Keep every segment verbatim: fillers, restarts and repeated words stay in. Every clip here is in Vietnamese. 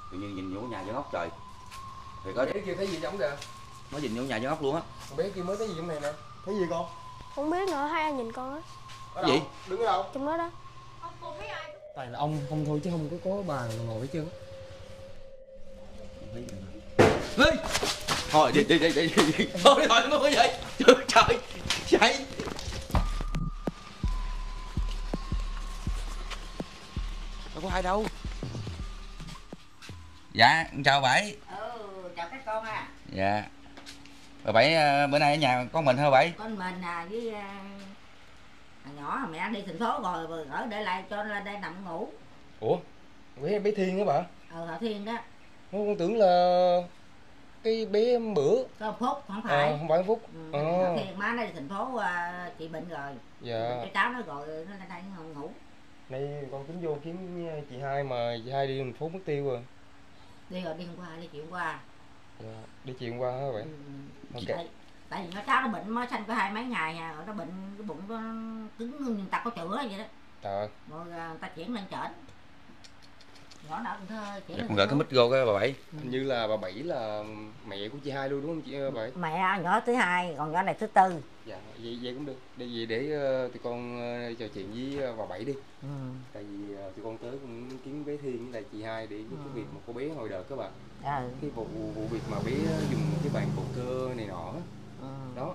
tự nhiên nhìn vô nhà dưới ốc trời. Thì có bé kia thấy gì giống kìa. Nó nhìn vô nhà dưới ốc luôn á. Bé kia mới thấy gì trong này nè. Thấy gì con? Không biết nữa, hai anh nhìn con á. Cái gì? Đứng ở đâu? Trong đó đó. Tại là ông không thôi chứ không có có bà ngồi hết trơn. Ê! Thôi đi đi đi đi đi. Thôi thôi nó vậy. Trời trời. Chạy. Đâu có ai đâu. Dạ, chào Bảy. Ừ, chào các con à. Dạ. Bà Bảy bữa nay ở nhà có mình hả Bảy? Con mình à với uh, thằng nhỏ mẹ đi thành phố rồi ở để lại cho lên đây nằm ngủ. Ủa? Bé bé Thiên á bà? Ờ Thọ Thiên đó. Con tưởng là cái bé bữa. Có một Phúc không phải. À, không phải Phúc. Ừ, À. Thọ Thiên má nó đi thành phố uh, chị bệnh rồi. Dạ. Cái cháu nó gọi nó lên đây ngủ. Nay con tính vô kiếm chị hai mà chị hai đi thành phố mất tiêu rồi. Đi rồi đi hôm qua, đi chiều hôm qua. Dạ. Đi chiều hôm qua hả vậy? Ừ. Ok. Tại, tại vì nó cháu nó bệnh mới sanh có hai mấy ngày à, rồi nó bệnh cái bụng nó cứng như người ta có chữa vậy đó. Trời. Rồi uh, người ta chuyển lên trển. Nhỏ nào cũng thơ chuyển Dạ, lên con gửi cái mic vô cái bà Bảy. Hình như là bà Bảy là mẹ của chị hai luôn đúng không chị Bảy? Mẹ nhỏ thứ hai, còn nhỏ này thứ tư. Dạ, vậy vậy cũng được. Để vậy để uh, tụi con uh, trò chuyện với uh, bà Bảy đi. Ừ. Tại vì uh, tụi con tới cũng kiếm bé Thiên với lại chị hai để cái Ừ. việc mà cô bé hồi đợt các bạn. Ừ. Cái vụ vụ việc mà bé dùng cái bàn cầu cơ này nọ á. Ừ. Đó.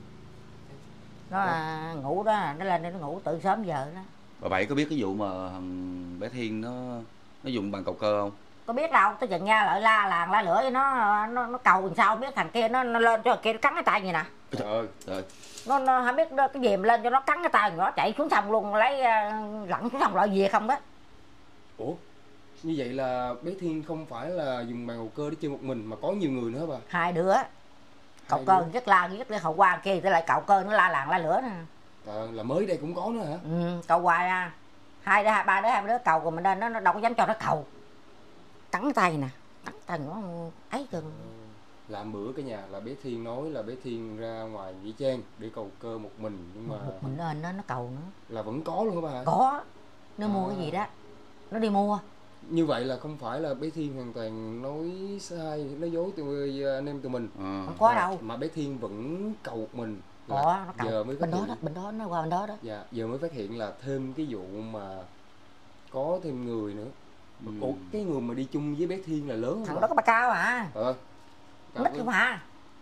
Nó à, ngủ đó, nó lên đây nó ngủ từ sớm giờ đó. Bà Bảy có biết cái vụ mà thằng bé Thiên nó nó dùng bàn cầu cơ không? Có biết đâu, tôi chừng nghe lại la làng la lửa với nó nó nó cầu làm sao biết thằng kia nó, nó lên cho thằng kia nó cắn cái tay vậy nè. Trời ơi. Trời. Nó, nó không biết cái gì mà lên cho nó cắn cái tay nó chạy xuống sông luôn, lấy uh, lặn xuống sông lại về không đó. Ủa? Như vậy là bé Thiên không phải là dùng bàn cầu cơ để chơi một mình mà có nhiều người nữa hả bà? Hai đứa. Cậu Hai cơ đứa. rất la rất là hậu qua kia tới lại cậu cơ nó la làng la lửa nè. Trời ơi, là mới đây cũng có nữa hả? Ừ, cầu hoài à. Hai đứa, hai ba đứa, hai đứa cầu của mình lên nó, nó đâu có dám cho nó cầu. Cắn tay nè, cắn tay nó ấy cơ. Làm bữa cái nhà là bé Thiên nói là bé Thiên ra ngoài Nghĩa Trang để cầu cơ một mình nhưng mà Một mình lên nó nó cầu nữa. là vẫn có luôn hả bà? Có. Nó À. mua cái gì đó. Nó đi mua. Như vậy là không phải là bé Thiên hoàn toàn nói sai, nói dối tụi anh em tụi mình. Ờ. Không có mà, đâu. Mà bé Thiên vẫn cầu một mình. Là Có, nó cầu giờ mới phát bên đó hiện. đó, bên đó nó qua bên đó đó. Dạ, giờ mới phát hiện là thêm cái vụ mà có thêm người nữa. Ừ. Ủa, cái người mà đi chung với bé Thiên là lớn không? Thằng bà? đó có bà cao à. Ờ. Nít không hả?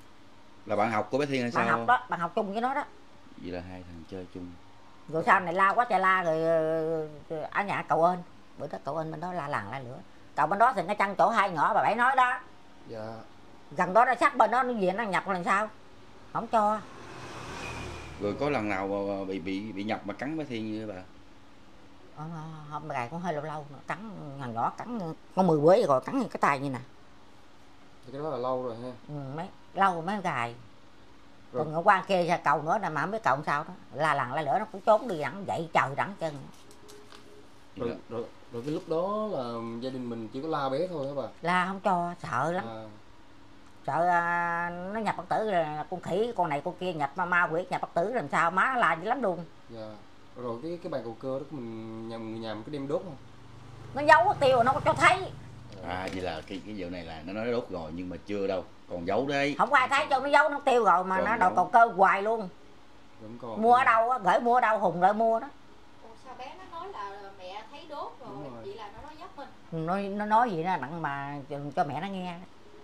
Là bạn học của bé Thiên hay sao? Bạn học đó, bạn học chung với nó đó. Vậy là hai thằng chơi chung. Rồi sau này la quá trời la rồi, rồi ở nhà cậu ơn. Bữa đó cậu ơn bên đó la làng la lửa. Cậu bên đó thì nó chăn chỗ hai nhỏ bà Bảy nói đó. Dạ. Gần đó nó sát bên đó nó về nó nhập làm sao? Không cho. Rồi có lần nào mà bị bị bị nhập mà cắn bé Thiên như bà? Ờ, hôm gài cũng hơi lâu lâu nó cắn thằng nhỏ cắn con mười bữa rồi cắn cái tay như nè. Thì cái đó là lâu rồi ha. Ừ, mấy lâu rồi mới gài. Rồi. Còn ở qua kia ra cầu nữa là mà không biết cầu sao đó. La làng la lửa nó cũng trốn đi đặng dậy trời đặng chân. Rồi, rồi, rồi cái lúc đó là gia đình mình chỉ có la bé thôi hả bà? La không cho, sợ lắm. À, Sợ à, nó nhập bất tử là con khỉ, con này con kia nhập ma, ma quỷ nhập bất tử làm sao, má nó la dữ lắm luôn. dạ. Rồi cái cái bàn cầu cơ đó mình nhà mình nhà mình có đem đốt không? Nó giấu mất tiêu rồi nó có cho thấy. À vậy là cái cái vụ này là nó nói đốt rồi nhưng mà chưa đâu, còn giấu đấy. Không có ai thấy cho nó giấu nó tiêu rồi mà Còn nó đầu giấu. cầu cơ hoài luôn. Vẫn còn. Mua ở đâu á, gửi mua ở đâu Hùng gửi mua đó. Ủa sao bé nó nói là mẹ thấy đốt rồi, Đúng rồi. vậy là nó nói dốc mình. Nó, nó nói gì đó đặng mà cho mẹ nó nghe.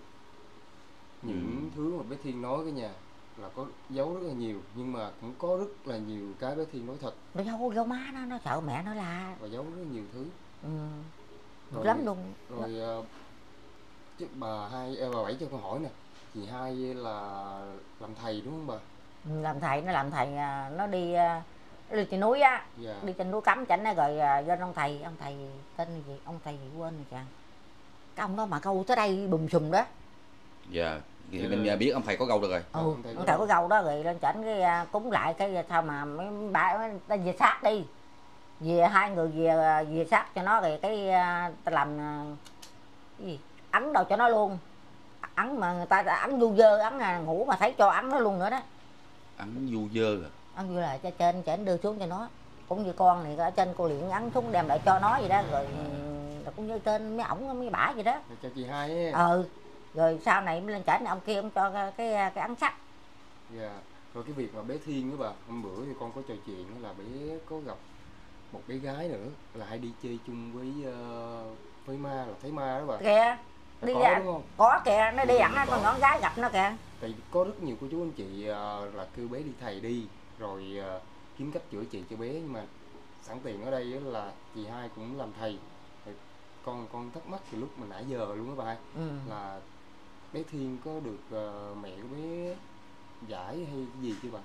Những Ừ. thứ mà bé Thiên nói cái nhà là có giấu rất là nhiều nhưng mà cũng có rất là nhiều cái bé Thiên nói thật Nó giấu giấu má nó, nó sợ mẹ nó la. và giấu rất là nhiều thứ. Ừ. Rồi- Lắm luôn. Rồi ờ, chứ bà hai ờ, bà Bảy cho con hỏi nè, chị hai là làm thầy đúng không bà? Làm thầy, nó làm thầy à, nó đi à, nó đi trên núi á. Dạ. Đi trên núi cắm chảnh á rồi à, lên ông thầy, ông thầy tên gì, ông thầy gì quên rồi chàng. Cái ông đó mà câu tới đây bùm sùm đó. Dạ. Thì Dạ mình rồi. biết ông thầy có gâu được rồi. Ừ, ông thầy ông có thầy đâu? có gâu đó rồi lên chảnh cái à, cúng lại cái sao mà mấy bà ta về sát đi. Về hai người về về sát cho nó rồi cái à, ta làm à, cái gì? Ấn đâu cho nó luôn. Ấn mà người ta ấn du dơ, ấn à, ngủ mà thấy cho ấn nó luôn nữa đó. Ăn du dơ à. Ấn như là cho trên chảnh đưa xuống cho nó. Cũng như con này ở trên cô liền ấn xuống đem lại cho nó vậy đó rồi là cũng như tên mấy ổng mấy bả vậy đó. Rồi cho chị hai ấy. Ừ, rồi sau này mới lên trển ông kia ông cho cái cái, cái ấn sắt. Dạ. Rồi cái việc mà bé Thiên đó bà, hôm bữa thì con có trò chuyện là bé có gặp một bé gái nữa là hay đi chơi chung với uh, với ma, là thấy ma đó bà. Kìa, đi có ra, đúng không? có kìa, nó đi Ừ, ẵn con nhỏ gái gặp nó kìa. Tại có rất nhiều cô chú anh chị uh, là kêu bé đi thầy đi, rồi uh, kiếm cách chữa trị cho bé, nhưng mà sẵn tiện ở đây là chị hai cũng làm thầy. Thì con con thắc mắc từ lúc mà nãy giờ luôn đó bà, Ừ. là bé Thiên có được uh, mẹ của bé giải hay cái gì chưa bà?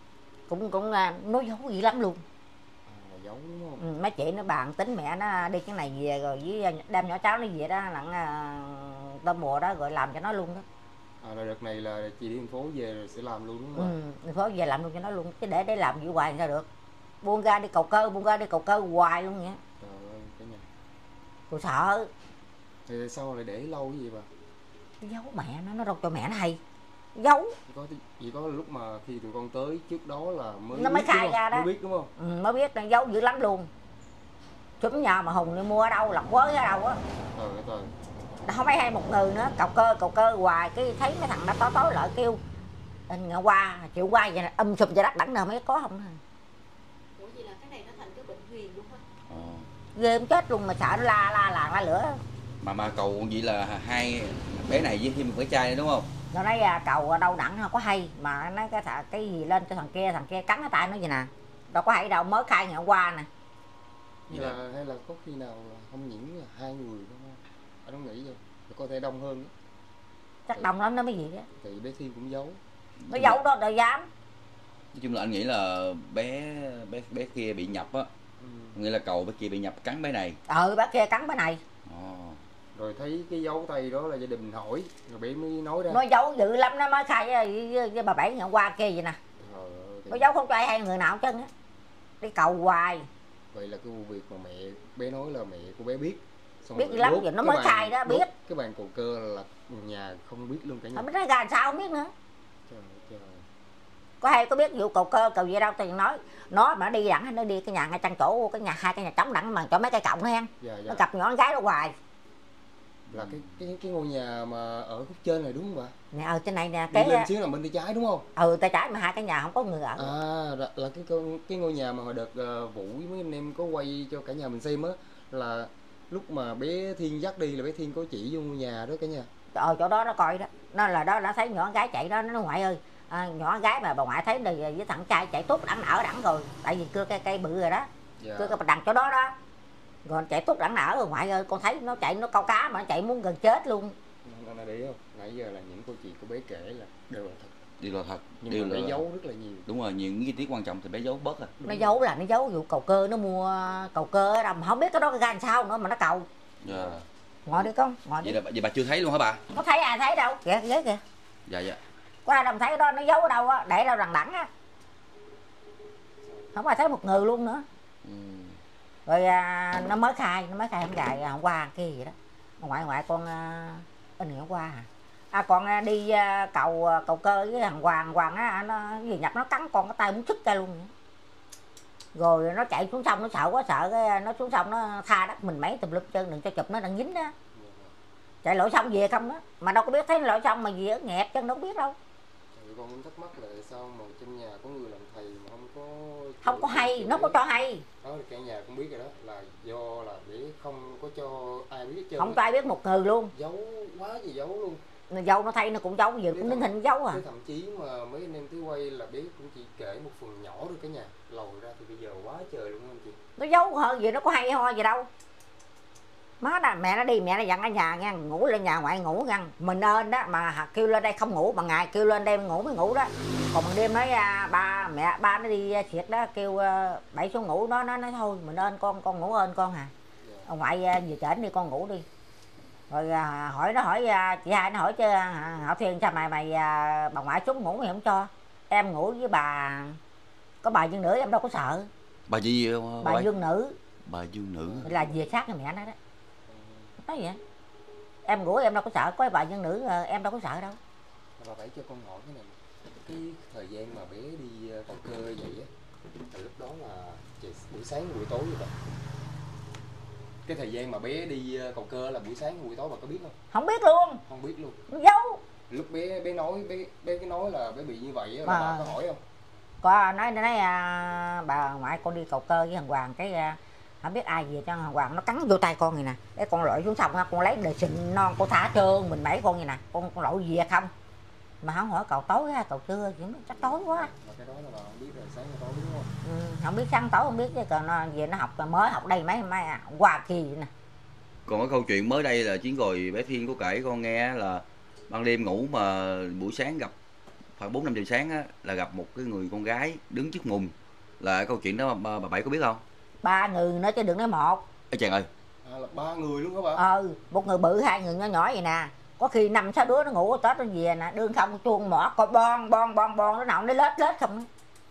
Cũng cũng nói dấu gì lắm luôn. À, là giấu đúng không? Ừ, mấy chị nó bàn tính mẹ nó đi cái này về rồi với đem nhỏ cháu nó về đó lặng uh, tôm mùa đó rồi làm cho nó luôn đó. À, là đợt này là chị đi thành phố về rồi sẽ làm luôn đúng không? Ừ, thành phố về làm luôn cho nó luôn, chứ để để làm gì hoài sao được. Buông ra đi cầu cơ, buông ra đi cầu cơ hoài luôn vậy. Trời ơi, cái nhà. Tôi sợ. Thì sao lại để lâu cái gì bà? Giấu mẹ nó, nó đâu cho mẹ nó hay. Giấu. Có chỉ có lúc mà khi tụi con tới trước đó là mới Nó mới biết, khai ra đó. Mới biết đúng không? Ừ, mới biết nó giấu dữ lắm luôn. Chúng nhà mà Hùng đi mua ở đâu, lọc quới ở đâu á. Trời ơi trời. Không phải hay một người nữa, cầu cơ cầu cơ hoài, cái thấy mấy thằng nó tối tối lại kêu anh qua chịu qua vậy âm sùm cho đất đẳng nào mới có không. Ủa vậy là cái này nó thành cái bệnh huyền luôn hả? Ờ. Ghê chết luôn mà sợ nó la la làng la lửa. mà mà cầu vậy là hai bé này với thêm một bé trai đúng không? Nó nói à, cầu ở đâu đẳng không có hay mà nó cái thằng cái gì lên cho thằng kia, thằng kia cắn cái tay nó vậy nè, đâu có hay đâu, mới khai ngày hôm qua nè. Hay là, hay là có khi nào không những là hai người không? Anh không nghĩ vậy, có thể đông hơn đó. Chắc đông lắm nó mới gì đó. Thì bé Thiên cũng giấu. Nó giấu đó đâu dám. Nói chung là anh nghĩ là bé bé bé kia bị nhập á, Ừ. nghĩa là cầu bé kia bị nhập cắn bé này. Ừ, bác kia cắn cái này. Ồ. Rồi thấy cái dấu tay đó là gia đình hỏi, rồi bé mới nói ra. Nó giấu dữ lắm, nó mới khai với, với, với bà Bảy ngày hôm qua kia vậy nè. Trời ơi, Nó giấu không cho ai hay người nào hết trơn á. Đi cầu hoài. vậy là cái vụ việc mà mẹ bé nói là mẹ của bé biết. Xong Biết rồi lắm, đốt giờ nó cái mới bàn- khai đó, đốt biết. cái bàn cầu cơ là nhà không biết luôn cả nhà. Không biết nó ra sao không biết nữa. Trời ơi, trời. Có hay có biết vụ cầu cơ cầu gì đâu, thì nói nó mà nó đi đẳng nó đi cái nhà ngay chân chỗ cái nhà hai cái nhà trống đẳng mà cho mấy cây cọng hen. Dạ, dạ. Nó gặp nhỏ con gái đó hoài. Là cái cái cái ngôi nhà mà ở khúc trên này đúng không bà? Nè ở trên này nè Đi cái lên xíu là bên tay trái đúng không? ừ tay trái mà hai cái nhà không có người ở. À, là, là cái con cái ngôi nhà mà hồi đợt uh, Vũ với mấy anh em có quay cho cả nhà mình xem á, là lúc mà bé Thiên dắt đi là bé Thiên có chỉ vô ngôi nhà đó cả nhà. Ờ chỗ đó nó coi đó, nó là đó nó thấy nhỏ con gái chạy đó, nó nói ngoại ơi à, nhỏ con gái mà bà ngoại thấy đi với thằng trai chạy tốt đẳng ở đẳng rồi, tại vì cưa cây cây bự rồi đó. Dạ. Cưa cái đằng chỗ đó đó. Rồi chạy tốt đẳng ở rồi ngoại ơi, con thấy nó chạy nó câu cá mà nó chạy muốn gần chết luôn. Nó nó để không? Nãy giờ là những câu chuyện của bé kể là đều là thật. Điều là thật. Nhưng Điều mà bé là... giấu rất là nhiều. Đúng rồi, những chi tiết quan trọng thì bé giấu bớt à. Nó giấu là nó giấu vụ cầu cơ, nó mua cầu cơ ở đâu mà không biết cái đó ra làm sao nữa mà nó cầu. Dạ. Ngồi đi con, ngồi đi. Vậy là vậy bà chưa thấy luôn hả bà? Có thấy ai thấy đâu, kìa ghế kìa. Dạ dạ. Có ai đâu mà thấy cái đó nó giấu ở đâu á, để đâu đằng đẳng á. Không ai thấy một người luôn nữa. Ừ. Rồi à, nó mới khai, nó mới khai hôm dài hôm qua kia gì đó. Ngoại ngoại con à, in ngày hôm qua hả? À còn à, đi à, cầu cầu cơ với thằng Hoàng Hoàng á, nó gì nhập nó cắn con cái tay muốn sức ra luôn vậy. Rồi nó chạy xuống sông nó sợ quá sợ cái nó xuống sông nó tha đất mình mấy tùm lum chân đừng cho chụp nó đang dính đó. Chạy lội sông về không đó, mà đâu có biết thấy lội sông mà về ở nghẹt chân đâu có biết đâu. Thì con cũng thắc mắc là tại sao mà trong nhà có người làm thầy mà không có Không có hay, nó có cho hay. đó là cả nhà cũng biết rồi đó, là do là để không có cho ai biết hết trơn. Không có ai biết một người luôn. Giấu quá gì giấu luôn. Nó dâu nó thấy nó cũng giấu, giờ cũng nín hình giấu à. Cái thậm chí mà mấy anh em tới quay là bé cũng chỉ kể một phần nhỏ thôi cả nhà, lòi ra thì bây giờ quá trời luôn anh chị. Nó giấu hơn gì nó có hay ho gì đâu. Má đó, mẹ nó đi mẹ nó dặn ở nhà nha, ngủ lên nhà ngoại ngủ nha. Mình ơn đó mà kêu lên đây không ngủ, bằng ngày kêu lên đây ngủ mới ngủ đó. Còn bằng đêm nói à, ba mẹ ba nó đi thiệt đó kêu uh, Bảy xuống ngủ, nó nó nói thôi mình ơn con con ngủ ơn con à. Yeah. Ông ngoại uh, về trển đi con ngủ đi. Rồi uh, hỏi nó hỏi uh, chị hai nó hỏi chứ uh, Hảo Thiên sao mày mày uh, bà ngoại xuống ngủ mày không cho. Em ngủ với bà có bà Dương Nữ em đâu có sợ. Bà gì Bà bà Dương Nữ. Bà Dương Nữ Là về sát với mẹ nó đó. Nói vậy em ngủ em đâu có sợ, có bà Dương Nữ em đâu có sợ đâu. Bà phải cho con hỏi cái này, cái thời gian mà bé đi cầu cơ vậy á, từ lúc đó là buổi sáng buổi tối vậy? cái thời gian mà bé đi cầu cơ là buổi sáng hay buổi tối bà có biết không? Không biết luôn. Không biết luôn. Nó giấu. Lúc bé bé nói bé bé cái nói là bé bị như vậy á, là À. bà có hỏi không? Có nói nói à, bà ngoại con đi cầu cơ với thằng Hoàng cái à, không biết ai về cho thằng Hoàng nó cắn vô tay con này nè, cái con lội xuống sông ha, con lấy đời sình non con thả trơn mình bảy con này nè, con con lội về không mà không hỏi cầu tối ha cầu trưa chỉ chắc tối quá. Mà cái đó là bà không biết rồi sáng hay tối đúng không? Ừ, không biết sáng tối không biết chứ còn nó về nó học mới học đây mấy mấy à, qua kỳ nè. Còn cái câu chuyện mới đây là chuyến rồi bé Thiên có kể con nghe là ban đêm ngủ mà buổi sáng gặp khoảng bốn năm giờ sáng á, là gặp một cái người con gái đứng trước mùng, là câu chuyện đó bà, bà Bảy có biết không? Ba người nữa chứ đừng nói một. Ê chàng ơi, À, là ba người luôn hả bà? ờ một người bự hai người nhỏ nhỏ vậy nè, có khi năm sáu đứa nó ngủ tết nó về nè đương không chuông mỏ coi bon bon bon bon nó nào nó lết lết không.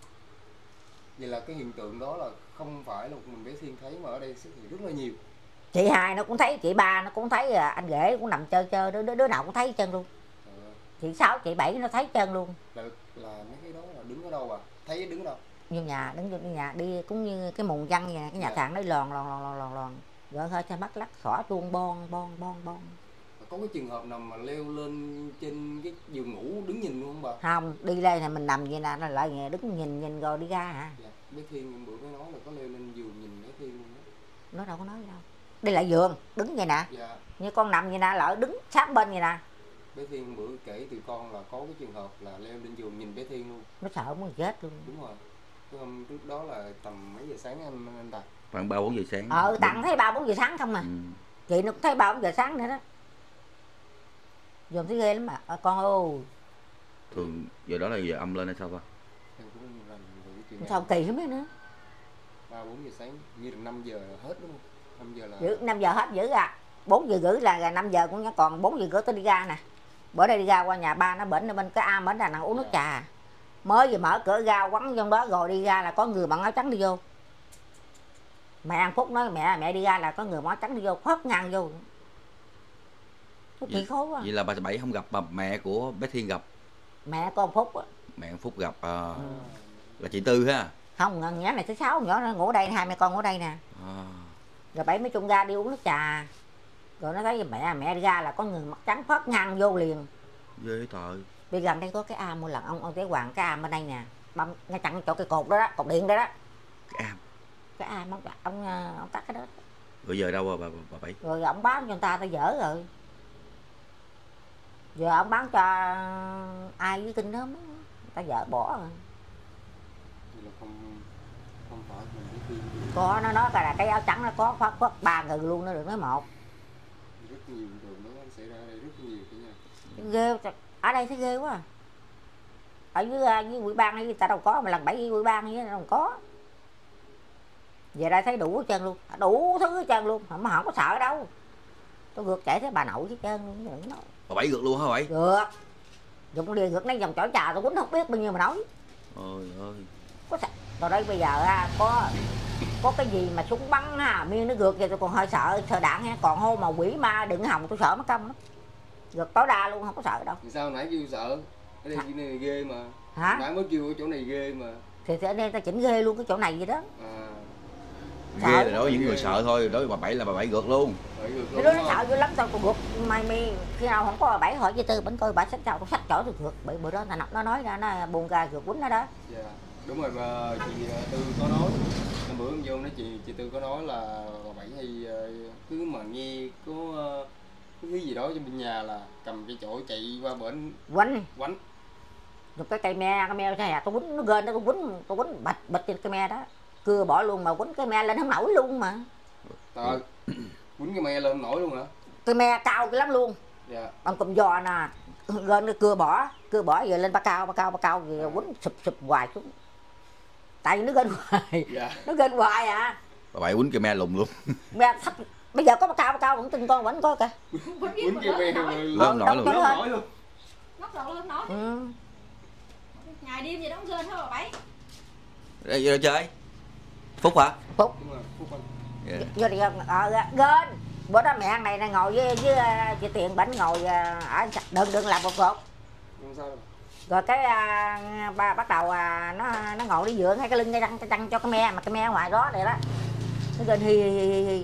Vậy là cái hiện tượng đó là không phải là một mình bé Thiên thấy mà ở đây xuất hiện rất là nhiều. Chị hai nó cũng thấy, chị ba nó cũng thấy, anh rể cũng nằm chơi chơi đứa, đứa đứa nào cũng thấy chân luôn. À, Chị sáu chị bảy nó thấy chân luôn. là là mấy cái đó là đứng ở đâu bà? Thấy đứng ở đâu? Vô nhà đứng vô nhà đi cũng như cái mùng văn vậy nè, cái nhà Dạ. sàn nó lòn lòn lòn lòn lòn lòn rồi hơi cho mắt lắc xỏ chuông bon bon bon bon. Có cái trường hợp nào mà leo lên trên cái giường ngủ đứng nhìn luôn không bà? Không đi lên thì mình nằm vậy nè, nó lại đứng nhìn nhìn rồi đi ra hả. Dạ, bé Thiên hôm bữa mới nói là có leo lên giường nhìn bé Thiên luôn đó. Nó đâu có nói đâu, đi lại giường đứng vậy nè, Dạ, như con nằm vậy nè lỡ đứng sát bên vậy nè. bé Thiên hôm bữa kể từ con là có cái trường hợp là leo lên giường nhìn bé Thiên luôn. Nó sợ muốn chết luôn. Đúng rồi. Cái hôm trước đó là tầm mấy giờ sáng anh anh Tài? khoảng ba bốn giờ sáng. Ờ tặng thấy ba bốn giờ sáng không mà. Ừ. Chị nó cũng thấy ba bốn giờ sáng nữa đó. Dồn thấy ghê lắm mà à, con ơi. Thường giờ đó là giờ âm lên hay sao ta? Em cũng rành về cái chuyện này. Sao kỳ không biết nữa. Ba bốn giờ sáng như là năm giờ là hết đúng không? Năm giờ là Giữ năm giờ hết giữ à. Bốn giờ rưỡi là năm giờ cũng còn bốn giờ rưỡi tôi đi ra nè. Bữa đây đi ra qua nhà ba nó bệnh ở bên cái am bển là nàng uống nước trà. Mới vừa mở cửa ra quắn trong đó rồi đi ra là có người mặc áo trắng đi vô. Mẹ An Phúc nói mẹ mẹ đi ra là có người mặc áo trắng đi vô khoác ngang vô. Nó kỳ khối quá. Vậy là bà Bảy không gặp bà mẹ của bé Thiên gặp, Mẹ con Phúc á. mẹ Phúc gặp à, à, là chị Tư ha. Không nhỏ này thứ sáu nhỏ nó ngủ đây hai mẹ con ngủ đây nè. À. Rồi Bảy mới chung ra đi uống nước trà. Rồi nó thấy mẹ mẹ đi ra là có người mặc trắng khoác ngang vô liền. Ghê trời. Bây gần đây có cái am một lần ông ông Tế Hoàng cái am bên đây nè, bấm ngay chặn chỗ cái cột đó đó, cột điện đó đó. Cái am. Cái am ông ông ông tắt cái đó. Rồi giờ đâu rồi bà, bà, bà Bảy? Rồi ông bán cho người ta ta dở rồi. Giờ ông bán cho ai với kinh đó người ta dở bỏ rồi. vậy là không không phải mình bé Thiên Có nó nói là cái áo trắng nó có khoác khoác ba người luôn nó được nói một. rất nhiều trường đó xảy ra ở đây rất nhiều cái nha. Ghê ở đây thấy ghê quá à. Ở dưới dưới quỹ ban ấy ta đâu có mà lần bảy với quỹ ban ấy đâu có. Về đây thấy đủ hết trơn luôn, đủ thứ hết trơn luôn mà không có sợ đâu. Tôi gượt chạy thấy bà nội hết trơn luôn đừng nói. Bà Bảy gượt luôn hả Bảy? Gượt dùng đi gượt lấy vòng chổi trà tôi quýnh không biết bao nhiêu mà nói. Ôi ơi. Có sợ rồi đây bây giờ ha, có có cái gì mà súng bắn ha miên nó gượt vậy tôi còn hơi sợ sợ đạn ha, còn hô mà quỷ ma đừng hòng tôi sợ mất công lắm. Gượt tối đa luôn không có sợ đâu. Thì sao nãy kêu sợ? Ở đây cái này ghê mà. Hả? Nãy mới kêu ở chỗ này ghê mà. Thì ở đây ta chỉnh ghê luôn cái chỗ này vậy đó. À, Ghê Sợ. là đối với những người sợ thôi, đối với bà Bảy là bà Bảy gượt luôn. phải gượt Cái luôn đứa đúng nó sợ không? dữ lắm sao tôi gượt mày mi khi nào không có bảy hỏi với tư bánh coi bà sách sao tôi sách chổi tôi gượt bởi bữa đó là nó nói ra nó buồn ra gượt quýnh nó đó. Dạ. Đúng rồi mà chị Tư có nói hôm bữa hôm vô nói chị chị Tư có nói là bà Bảy hay ờ, cứ mà nghe có ờ, cái gì đó trong bên nhà là cầm cái chổi chạy qua bển Quánh quánh. một cái cây me cái me này à tôi quýnh nó gên đó tôi quýnh tôi quýnh bạch bạch trên cái me đó cưa bỏ luôn mà quýnh cái me lên không nổi luôn mà. Trời, quýnh cái me lên không nổi luôn hả? Cái me cao cái lắm luôn. Dạ. Ông cầm giò nè gên nó cưa bỏ cưa bỏ giờ lên ba cao ba cao ba cao rồi quýnh sụp sụp hoài xuống. Tại vì nó gên hoài. Dạ. Nó gên hoài à. Bà Bảy quýnh cái me lùng luôn. Me sắp bây giờ có ba cao ba cao vẫn tin con vẫn coi kìa. Quýnh cái me Lớn lên nổi luôn. Lớn không nổi luôn. Ngóc đầu lên nói. Ừ. Ngày đêm gì đó không gên hả bà Bảy? Đây giờ chơi. Phúc hả? Phúc Đúng rồi, Phúc Anh. Yeah. vô đi ờ gên bữa đó mẹ ăn này này ngồi với với uh, chị Tiền bánh ngồi uh, ở đừng đừng làm một cột Không sao đâu. rồi cái uh, ba bắt đầu uh, nó nó ngồi đi dựa ngay cái lưng cái răng cái răng cho cái me mà cái me ở ngoài đó này đó nó gên hi hi hi hi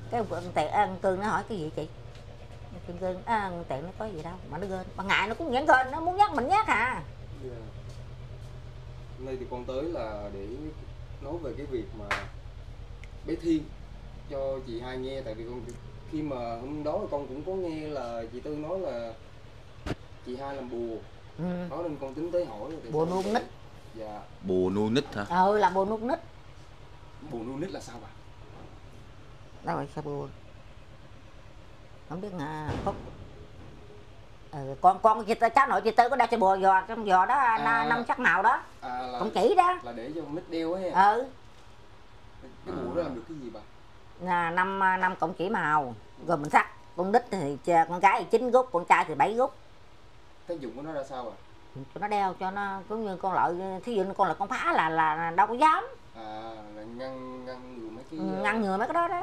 Cái con Tiện ăn Cương nó hỏi cái gì chị? Cương Cương à, Tiện nó có gì đâu mà nó gên. Ban ngày nó cũng nhẫn gên, nó muốn nhắc mình nhắc à. Yeah. Hôm nay thì con tới là để nói về cái việc mà bé Thiên cho chị hai nghe, tại vì con khi mà hôm đó con cũng có nghe là chị Tư nói là chị hai làm bùa. Ừ. Đó nên con tính tới hỏi. Bùa nuôi nít. Dạ. Bùa nuôi nít hả? Ừ, là bùa nuôi nít. Bùa nuôi nít là sao bà? Đâu rồi sao bùa? Không biết à, Phúc. Ừ, con con chị cháu nội chị Tư có đeo cho bùa giò trong giò đó à, năm sắc màu đó. À, là, con chỉ đó. Là để cho con nít đeo ấy. Ừ. Cái bùa đó làm được cái gì bà? Là năm năm cọng chỉ màu, rồi mình sắc. Con nít thì con gái thì chín gút, con trai thì bảy gút. Tác dụng của nó ra sao à? Cho nó đeo cho nó cũng như con lợi, thí dụ như con là con phá là là đâu có dám. À, là ngăn ngăn ngừa mấy cái ừ, ngăn ngừa mấy cái đó đó.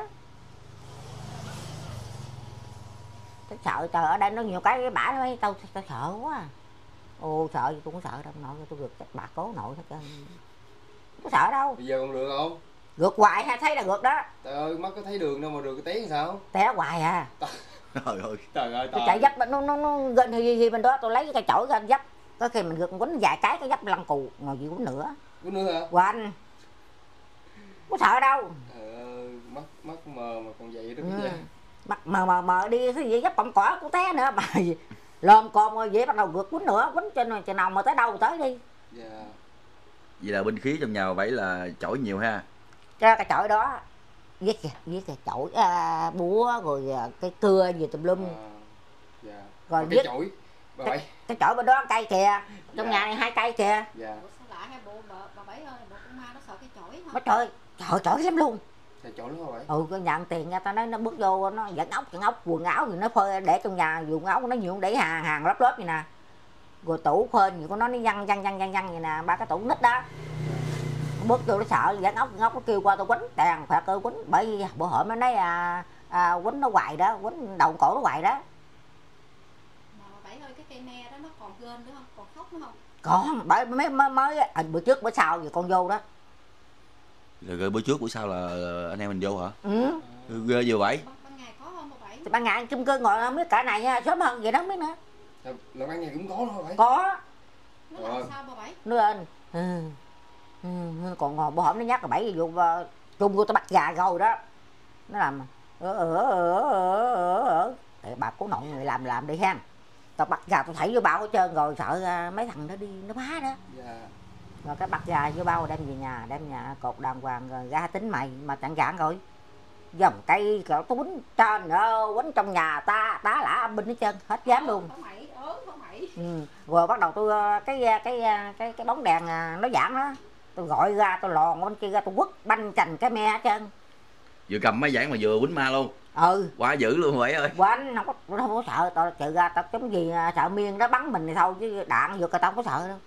Tao sợ trời, ở đây nó nhiều cái cái bả nó tao tao sợ quá à. Ồ sợ gì tôi cũng sợ đâu nội, tôi gượt chắc bà cố nội hết trơn. Có sợ đâu. Bây giờ còn được không? Gượt hoài ha, thấy là gượt đó. Trời ơi, mắt có thấy đường đâu mà được cái té sao? Té hoài à. Trời ơi. Trời ơi, tôi chạy dấp nó nó nó gần thì gì bên đó tôi lấy cái chổi ra dấp. Có khi mình gượt quýnh vài cái cái dấp lăn cù, ngồi gì quýnh nữa. Quýnh nữa hả? Quanh. Có sợ đâu. Trời ơi, mắt mắt mờ mà còn vậy đó. Ừ. Mắt mờ mờ mờ đi cái gì dấp bọng cỏ cũng té nữa mà lồm cồm rồi vậy bắt đầu gượt quýnh nữa, quýnh trên trên nào mà tới đâu tới đi. Dạ. Vậy là binh khí trong nhà vậy là chổi nhiều ha. Ra cái chổi đó viết kìa, viết kìa chổi à, búa rồi à, cái cưa gì tùm lum. À, dạ. Rồi cái viết chổi cái, cái chổi bên đó cây kìa, trong dạ. nhà này hai cây kìa. Dạ. Ủa sao lạ hay bộ bà, bà Bảy ơi, bộ con ma nó sợ cái chổi hả? Trời ơi, trời chổi lắm luôn. Trời chổi lắm hả Bảy? Ừ, cái nhận tiền ra tao nói nó bước vô nó dẫn ốc, dẫn ốc quần áo gì nó phơi để trong nhà, dùng áo nó nhiều để hàng hàng lớp lớp vậy nè. Rồi tủ phên gì của nó nó văng văng văng văng văng vậy nè, ba cái tủ nít đó. Bước vô nó sợ dẫn ốc, dẫn ốc nó kêu qua tao quýnh, đàn phạt cơ quýnh, bởi vì bữa hỏi mới nói à, à, quýnh nó hoài đó, quýnh đầu cổ nó hoài đó. Mà bà Bảy ơi, cái cây me đó nó còn gên nữa không? Còn khóc nữa không? Còn, bởi mới mới, mới à, bữa trước bữa sau thì con vô đó. Rồi bữa trước bữa sau là anh em mình vô hả? Ừ. Ghê vừa Bảy. Ban, ban ngày có không bà Bảy? Thì ban ngày chung cư ngồi không biết cả này nha, sớm hơn vậy đó không biết nữa. Là ban ngày cũng có luôn hả Bảy? Có. Nó làm sao bà Bảy? Nó lên. Ừ. Ừ. Còn ngồi bữa hổm nó nhắc là Bảy vô chung vô tao bắt gà rồi đó. Nó làm ở ở ở ở ở để bà cố nội người làm làm đi ha. Tao bắt gà tao thảy vô bao hết trơn rồi, sợ mấy thằng nó đi nó phá đó. Dạ. Rồi cái bắt gà vô bao đem về nhà, đem nhà cột đàng hoàng rồi ra tính mày mà chẳng gạn rồi. Dòng cây cỡ tôi quýnh trên ơ quýnh trong nhà ta tá lả âm binh hết trơn, hết dám luôn. Không mày, ớn không mày. Ừ. Rồi bắt đầu tôi cái cái cái cái bóng đèn nó giảm đó, tôi gọi ra tôi lòn bên kia ra tôi quất banh chành cái me hết trơn. Vừa cầm máy giảng mà vừa quýnh ma luôn. Ừ. Quá dữ luôn Bảy ơi. Quánh không có không có sợ, tao chạy ra tao giống gì sợ miên nó bắn mình thì thôi chứ đạn vượt tao không có sợ đâu.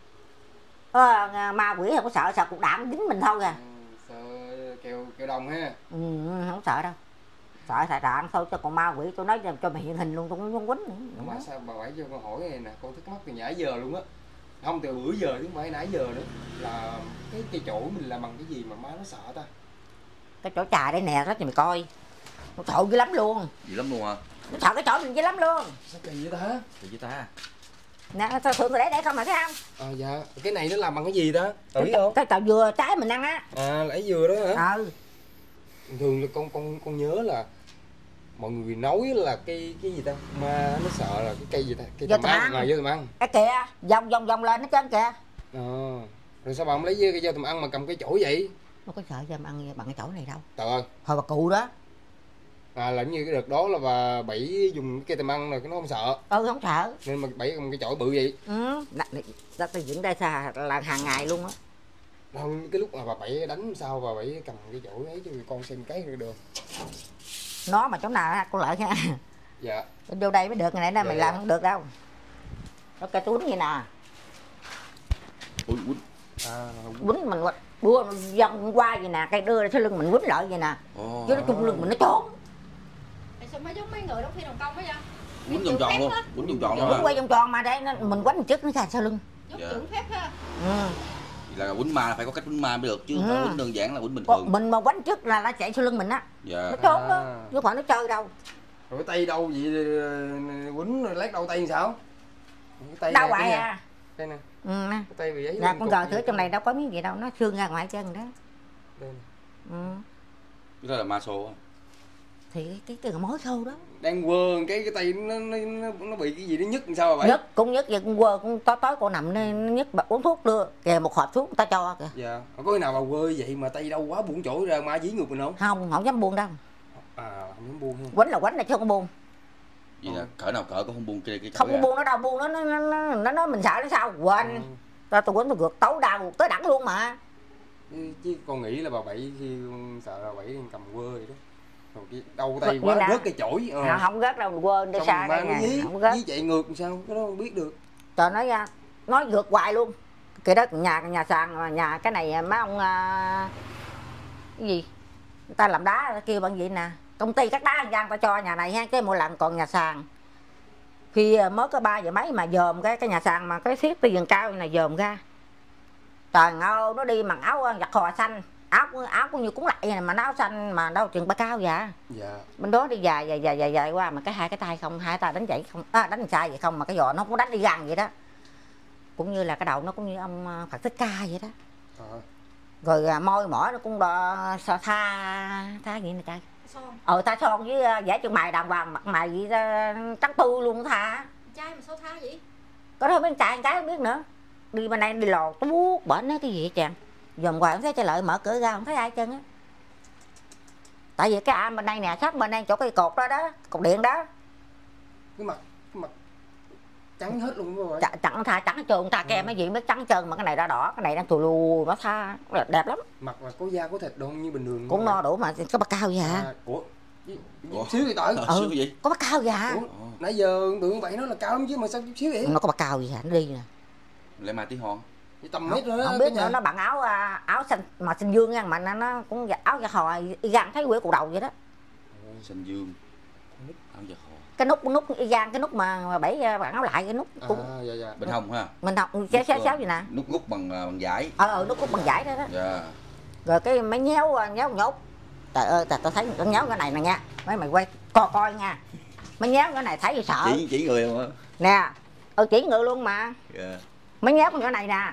À, ma quỷ không có sợ, sợ cục đạn dính mình thôi à. Ừ, sợ kêu kêu đồng ha. Ừ, không sợ đâu. Sợ xài đạn thôi, chứ còn ma quỷ tôi nói cho mày hiện hình luôn tôi cũng không quýnh nữa. Mà sao bà Bảy cho con hỏi này nè, con thắc mắc từ nãy giờ luôn á. Không, từ bữa giờ chứ không phải nãy giờ nữa. Là cái cây chổi mình làm bằng cái gì mà má nó sợ ta? Cái chỗ trà đây nè, đó cho mày coi. Nó sợ dữ lắm luôn. Dữ lắm luôn hả? Nó sợ cái chỗ mình dữ lắm luôn. Sao kỳ vậy ta? Kỳ vậy ta? Nè, sao thường để để không mà thấy không? À dạ, cái này nó làm bằng cái gì ta? Tự biết không? Cái tàu dừa trái mình ăn á. À, lấy dừa đó hả? Ừ. Thường là con con con nhớ là mọi người nói là cái cái gì ta? Ma nó sợ là cái cây gì ta? Cây Vô tầm tầm ăn, ăn. à, vô tầm ăn. Cái kìa, vòng vòng vòng lên nó trên kìa. À, rồi sao bà không lấy cây vô tầm ăn mà cầm cái chổi vậy? Nó có sợ cho em ăn bằng cái chổi này đâu. Trời ơi. Thôi bà cụ đó. À, là như cái đợt đó là bà Bảy dùng cái cây tầm ăn rồi cái nó không sợ. Ừ, không sợ. Nên mà Bảy cầm cái chổi bự vậy. Ừ, đó tôi dựng đây xa là hàng ngày luôn á. Không, cái lúc mà bà Bảy đánh sao bà Bảy cầm cái chổi ấy cho con xem cái được được. Nó mà chỗ nào con lợi nha. Dạ. Vô đây mới được, ngày nãy dạ, mày dạ. làm không được đâu. Nó cây tôi quýnh vậy nè. Ui, quýnh. À, Quýnh mình đua vòng qua vậy nè, cây đưa sau lưng mình quýnh lợi vậy nè. Oh. Chứ nó chung lưng mình nó trốn. Sao mới giống mấy người đóng phim đồng công đó vậy? Quýnh vòng tròn luôn, quýnh vòng tròn luôn Quýnh hả? quay vòng tròn mà đây nó, mình quánh trước nó ra sau lưng. Giống Dạ. trưởng phép ha. Ừ. Là quýnh ma là phải có cách quýnh ma mới được chứ không Ừ. phải quýnh đơn giản là quýnh bình Còn thường. mình mà quánh trước là nó chạy sau lưng mình á, Dạ. nó trốn đó, À. chứ không phải nó chơi đâu. Rồi cái tay đâu vậy, quýnh rồi lát đầu tay làm sao? Cái tay Đau nè, cái hoài nè, à. Đây nè, Ừ, nè. cái tay bị ấy. Nè, lên con cục gờ vậy. thử trong này đâu có miếng gì đâu, nó xương ra ngoài chân đó. Đây nè. Ừ. Cái đó là ma xô á. Thì cái cái, cái mối sâu đó. Đang quơ cái cái tay nó nó nó, nó bị cái gì nó nhức làm sao mà vậy? Nhất cũng nhất vậy, cũng quơ cũng tối tối cô nằm nó nhất bà uống thuốc đưa kìa, một hộp thuốc người ta cho kìa. Dạ. Có cái nào mà quơ vậy mà tay đâu quá buông chỗ ra ma dí ngược mình không? Không, không dám buông đâu. À, không dám buông không? Quánh là quánh là chứ không có buông. Vậy là cỡ nào cỡ cũng không buông cái cái Không chổi có ra. buông nó đâu, buông nó nó nó nó nói mình sợ nó sao quên. Ừ. Tao tôi quánh tôi gượt tấu đau tới đẳng luôn mà. Chứ, chứ con nghĩ là bà Bảy khi sợ là Bảy đang cầm quơ vậy đó. Rồi cái đầu tay Vậy quá nè. rớt cái chổi. Ờ. À, không rớt đâu, quên đi Xong xa ma đây nó nè, dí, không rớt. dí chạy ngược làm sao? Cái đó không biết được. Trời nói ra, nói vượt hoài luôn. Cái đó nhà nhà sàn mà nhà cái này mấy ông à, cái gì? Người ta làm đá người ta kêu bằng gì nè. Công ty cắt đá Giang ta cho nhà này ha, cái mỗi lần còn nhà sàn. Khi mới có ba giờ mấy mà dòm cái cái nhà sàn mà cái xiết tới vườn cao này dòm ra. Trời ơi, nó đi mặc áo giặt khò xanh, áo áo cũng như cũng lại này mà nó áo xanh mà đâu chừng ba cao vậy. Dạ. Bên đó đi dài dài dài dài dài qua mà cái hai cái tay không, hai tay đánh chạy không, à, đánh sai vậy không mà cái giò nó cũng đánh đi gần vậy đó. Cũng như là cái đầu nó cũng như ông Phật Thích Ca vậy đó. À. Rồi à, môi mỏ nó cũng đo sao tha tha gì nè trai. Son. Ờ ta son với uh, vẽ chân mày đàng hoàng, mặt mày gì uh, trắng tươi luôn tha. Trai mà sao tha vậy? Có đó bên trai cái không biết nữa. Đi bên đây đi lò tuốt bển nó cái gì vậy chàng. Dòm hoài không thấy cho lợi mở cửa ra không thấy ai chân á. Tại vì cái am bên đây nè, sát bên đây chỗ cây cột đó đó, cột điện đó. Cái mặt cái mặt trắng hết luôn rồi. Ch chẳng tha trắng trơn ta kem cái gì mới trắng trơn mà cái này đỏ đỏ, cái này đang thù lù nó tha đẹp lắm. Mặt là có da có thịt đâu như bình thường. Cũng no đủ mà có bác cao vậy hả? À, ủa? Ủa? Xíu vậy tội. Ờ, xíu gì? Có bác cao vậy hả? Ủa? Nãy giờ tưởng vậy nó là cao lắm chứ mà sao chút xíu vậy? Nó có bác cao gì hả? Nó đi nè. Lại ma tí hon. Vậy tầm Không, mét rồi đó. không biết nữa, nó bằng áo à, áo xanh mà xanh dương nha, mà nó, nó cũng dạ- áo da hò y gan thấy quỷ cụ đầu vậy đó. Xanh dương. Áo da hò. Cái nút nút y gan cái nút mà, mà bảy à, bằng áo lại cái nút cũng À, dạ dạ. Bên hông ha. mình học xéo xéo xéo vậy nè. Nút ngút bằng à, bằng vải. Ờ ờ nút cũng bằng giải đó đó. Dạ. Rồi cái mấy nhéo à, nhéo nhốt. Trời ơi tao tao thấy nó nhéo cái này nè nha. Mấy mày quay coi coi nha. Mấy nhéo cái này thấy thì sợ. Chỉ chỉ người không á. Nè. Ừ chỉ ngự luôn mà. Dạ. Mấy nhéo con nhỏ này nè.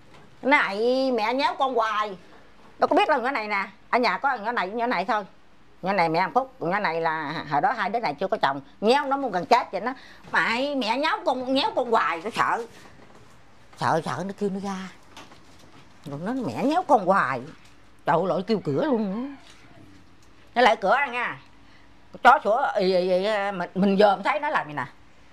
Này mẹ nhéo con hoài. Đâu có biết là nhỏ này nè. Ở nhà có nhỏ này nhỏ này thôi. Nhỏ này mẹ hạnh phúc, nhỏ này là hồi đó hai đứa này chưa có chồng, nhéo nó muốn gần chết vậy nó. Mày mẹ nhéo con nhéo con hoài, nó sợ. Sợ sợ nó kêu nó ra. Rồi nó mẹ nhéo con hoài. Trời ơi lội kêu cửa luôn nữa. Nó lại cửa ra nha. Chó sủa ì ì ì mình mình dòm thấy nó làm gì nè.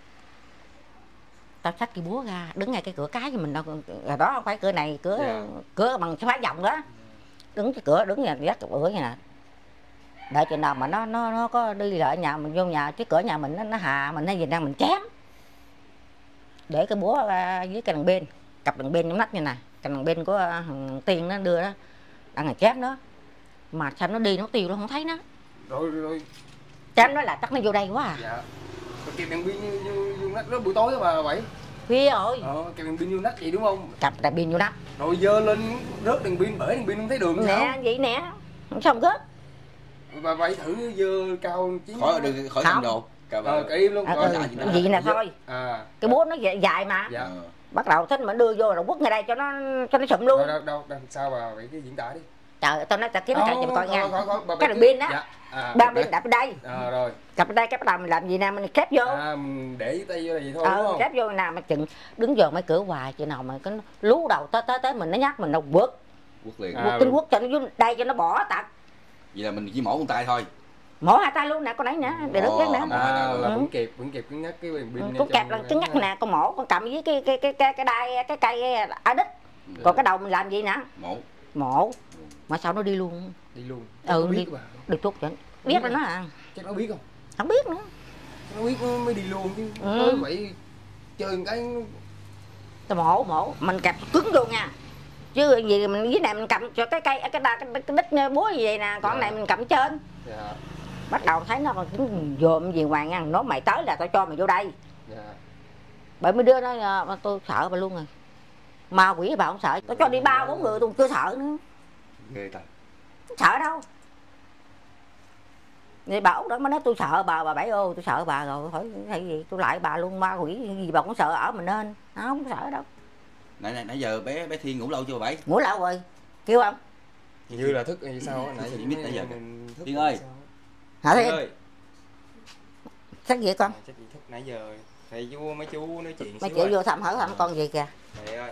Tao xách cái búa ra, đứng ngay cái cửa cái cho mình đâu, rồi đó không phải cửa này, cửa Dạ. cửa bằng phá vòng đó. Đứng cái cửa đứng nhà gác cái cửa như nè. Đợi chừng nào mà nó nó nó có đi lại nhà mình vô nhà cái cửa nhà mình nó, nó hà mình hay gì đang mình chém. Để cái búa ra với cái đằng bên, cặp đằng bên trong nách như nè, cái đằng bên của thằng Tiên nó đưa đó, đang là chém nó. Mà sao nó đi nó tiêu nó không thấy nó. Rồi rồi rồi. Chém nó là chắc nó vô đây quá à. Dạ. Rồi kẹp đèn pin như như, như nách đó buổi tối đó bà Bảy. Khuya rồi. Ờ, kẹp đèn pin như nách vậy đúng không? Cặp đằng bên vô nách. Rồi dơ lên rớt đèn pin bể đèn pin không thấy đường sao? Nè vậy nè. Sao không gớt? Bà Bảy thử dơ cao chiến. Khỏi đừng khỏi Không. cầm đồ. Cả bà. Ờ, cái im luôn. À, Coi ừ, lại gì vậy nè thôi. À. Cái búa nó dài, dài mà. Dạ. Ờ. Bắt đầu thích mà đưa vô rồi quất ngay đây cho nó cho nó sụm luôn. Đâu đâu đâu, đâu sao bà Bảy cái diễn tả đi. Trời tao nói tao kiếm cái cho coi nha. Khỏi, khỏi, bà Cái Bảy đường cứ- pin á. Dạ. À, Ba bên đập ở đây. à, rồi. Cặp ở đây cái bắt đầu mình làm gì nè mình khép vô. À, mình để tay vô là vậy thôi đúng Ờ không? khép vô nè mà chừng đứng vô mấy cửa hoài chừng nào mà cái lú đầu tới tới tới mình nó nhắc mình đâu quất. Quất liền. À. Quất kinh quất cho nó vô đây cho nó bỏ tạt. Vậy là mình chỉ mổ con tay thôi. Mổ hai tay luôn nè con nãy nè để đứng Ồ, biết nè. không. À, là Ừ. vẫn kẹp, vẫn kẹp cứng nhắc cái đèn pin. Con kẹp là cứng nhắc nè, con mổ con cầm với cái cái cái cái cái đai cái cây ở đít. Còn cái đầu mình làm gì nè? Mổ. Mổ. Mà sao nó đi luôn? Đi luôn. Ừ, Nó biết đi. bà. Được chút chứ. Biết rồi nó à. Chắc nó biết không? Không biết nữa. Nó biết nó mới đi luôn chứ. Ừ. Nói vậy chơi một cái Tao mổ mổ mình kẹp cứng vô nha. Chứ gì mình dưới này mình cầm cho cái cây cái đa cái, cái đít búa như vậy nè, còn Dạ. này mình cầm trên. dạ Bắt đầu thấy nó còn tính dòm gì hoàng nha, nó mày tới là tao cho mày vô đây. dạ Bởi mấy đứa nó tôi sợ bà luôn rồi. Ma quỷ bà không sợ, tôi cho đi ba bốn người tôi chưa sợ nữa. Ghê ta. Không sợ đâu. Vậy bà Út đó mới nói tôi sợ bà, bà Bảy ô tôi sợ bà rồi, hỏi hay gì tôi lại bà luôn, ma quỷ gì bà cũng sợ ở mình nên. Nó không sợ đâu. Nãy nãy, nãy giờ bé bé Thiên ngủ lâu chưa bà Bảy? Ngủ lâu rồi, kêu không? Như là thức hay sao á, nãy Thức nãy giờ. mình thức Thiên ơi. Hả Thiên Thiên? ơi. Chắc gì con? À, chắc gì thức nãy giờ. Thầy chú mấy chú nói chuyện Mấy xíu chị ơi. vô thăm hỏi thăm con gì kìa. Thầy ơi.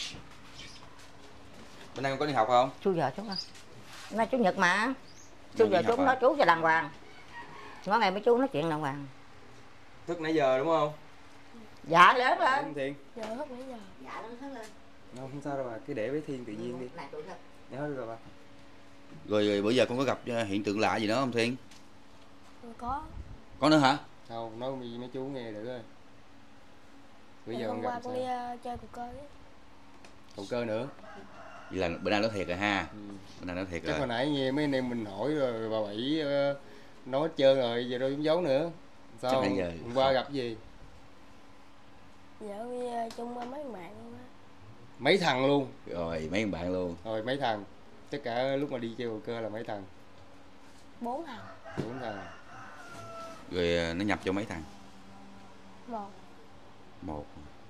Bữa nay con có đi học không? Chú giờ chú ơi. Nay chủ nhật mà. Chú Đi giờ học chú à? nói chú cho đàng hoàng. Nói ngày mấy chú nói chuyện đàng hoàng. Thức nãy giờ đúng không? Dạ lớn Đúng lên. không Thiên? Giờ hết nãy giờ. Dạ lớn lên. Không, không sao đâu bà, cứ để với Thiên tự nhiên đi. Này tụi thật. Nhớ rồi bà. Rồi, rồi bữa giờ con có gặp ờ, hiện tượng lạ gì đó không Thiên? Rồi có. Có nữa hả? Không, nói với mấy chú nghe được ơi. Bây Rồi giờ hôm con qua gặp con sao? đi uh, chơi cục cơ ấy. Cầu cơ nữa. Vậy là bữa nay nói thiệt rồi ha. Ừ. Bữa nay nói thiệt Chắc hồi rồi. nãy nghe mấy anh em mình hỏi rồi bà Bảy uh, nói hết trơn rồi, giờ đâu dám giấu nữa. Sao? Chắc nãy giờ Hôm qua không. gặp gì? Giờ đi uh, chung với mấy bạn luôn á. Mấy thằng luôn. Rồi mấy bạn luôn. Rồi mấy thằng. Tất cả lúc mà đi chơi cầu cơ là mấy thằng. Bốn thằng. Bốn thằng. Rồi ờ, nó nhập cho mấy thằng? Một. Một.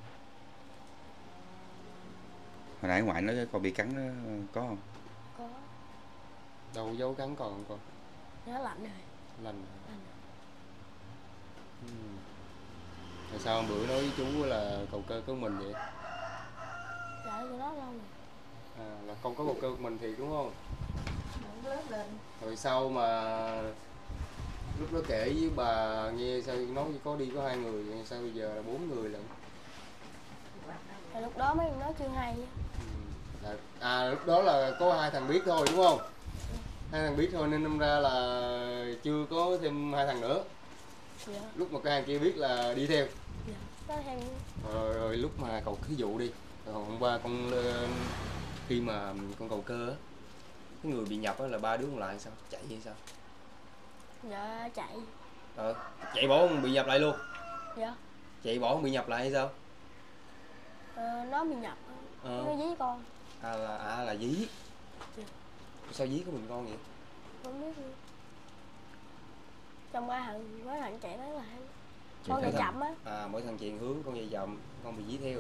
Hồi nãy ngoại nói con bị cắn đó, có không? Có. Đâu dấu cắn còn không con? Nhớ lạnh rồi. Lành. Lạnh. Ừ. Rồi sao hôm bữa nói với chú là cầu cơ của mình vậy? Dạ tụi nó lâu rồi. À, là con có cầu cơ của mình thì đúng không? Lớn lên. Rồi sau mà lúc đó kể với bà nghe sao nói có đi có hai người, sao bây giờ là bốn người lận? Rồi lúc đó mấy thằng nói chưa hay á. Ừ. À, à lúc đó là có hai thằng biết thôi đúng không? Hai thằng biết thôi nên năm ra là chưa có thêm hai thằng nữa. Dạ. Lúc mà cái hàng kia biết là đi theo. Dạ. Nó theo Rồi, rồi lúc mà cầu thí dụ đi, rồi hôm qua con lên khi mà con cầu cơ á, cái người bị nhập á là ba đứa còn lại sao? Chạy hay sao? dạ chạy. Ờ, chạy bỏ không bị nhập lại luôn. Dạ. Chạy bỏ không bị nhập lại hay sao? Ờ, nó bị nhập. Ờ. Nó dí con. À là à là dí. Dạ. Sao dí của mình con vậy? Không biết nữa. Trong ba thằng mấy thằng chạy đó là hay. Chạy Con theo chạy thằng- chậm á. À mỗi thằng chạy hướng, con chạy chậm, con bị dí theo.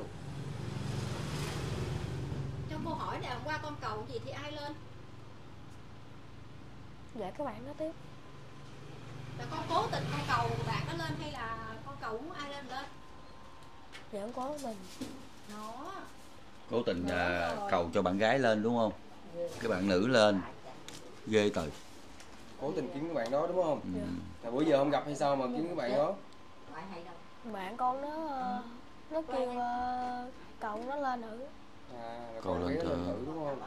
Trong câu hỏi này hôm qua con cầu gì thì ai lên? Dạ các bạn nói tiếp. Là con cố tình con cầu bạn nó lên hay là con cầu muốn ai lên lên? Dạ không có mình. Nó Cố tình ờ, cầu cho bạn gái lên đúng không? Cái bạn nữ lên. Ghê trời. Cố tình kiếm cái bạn đó đúng không? Ừ. Là bữa giờ không gặp hay sao mà kiếm cái bạn đó? Bạn con nó ờ, nó kêu ờ, cậu nó lên nữa. À là Cầu con lên bé thử. lên thử đúng không?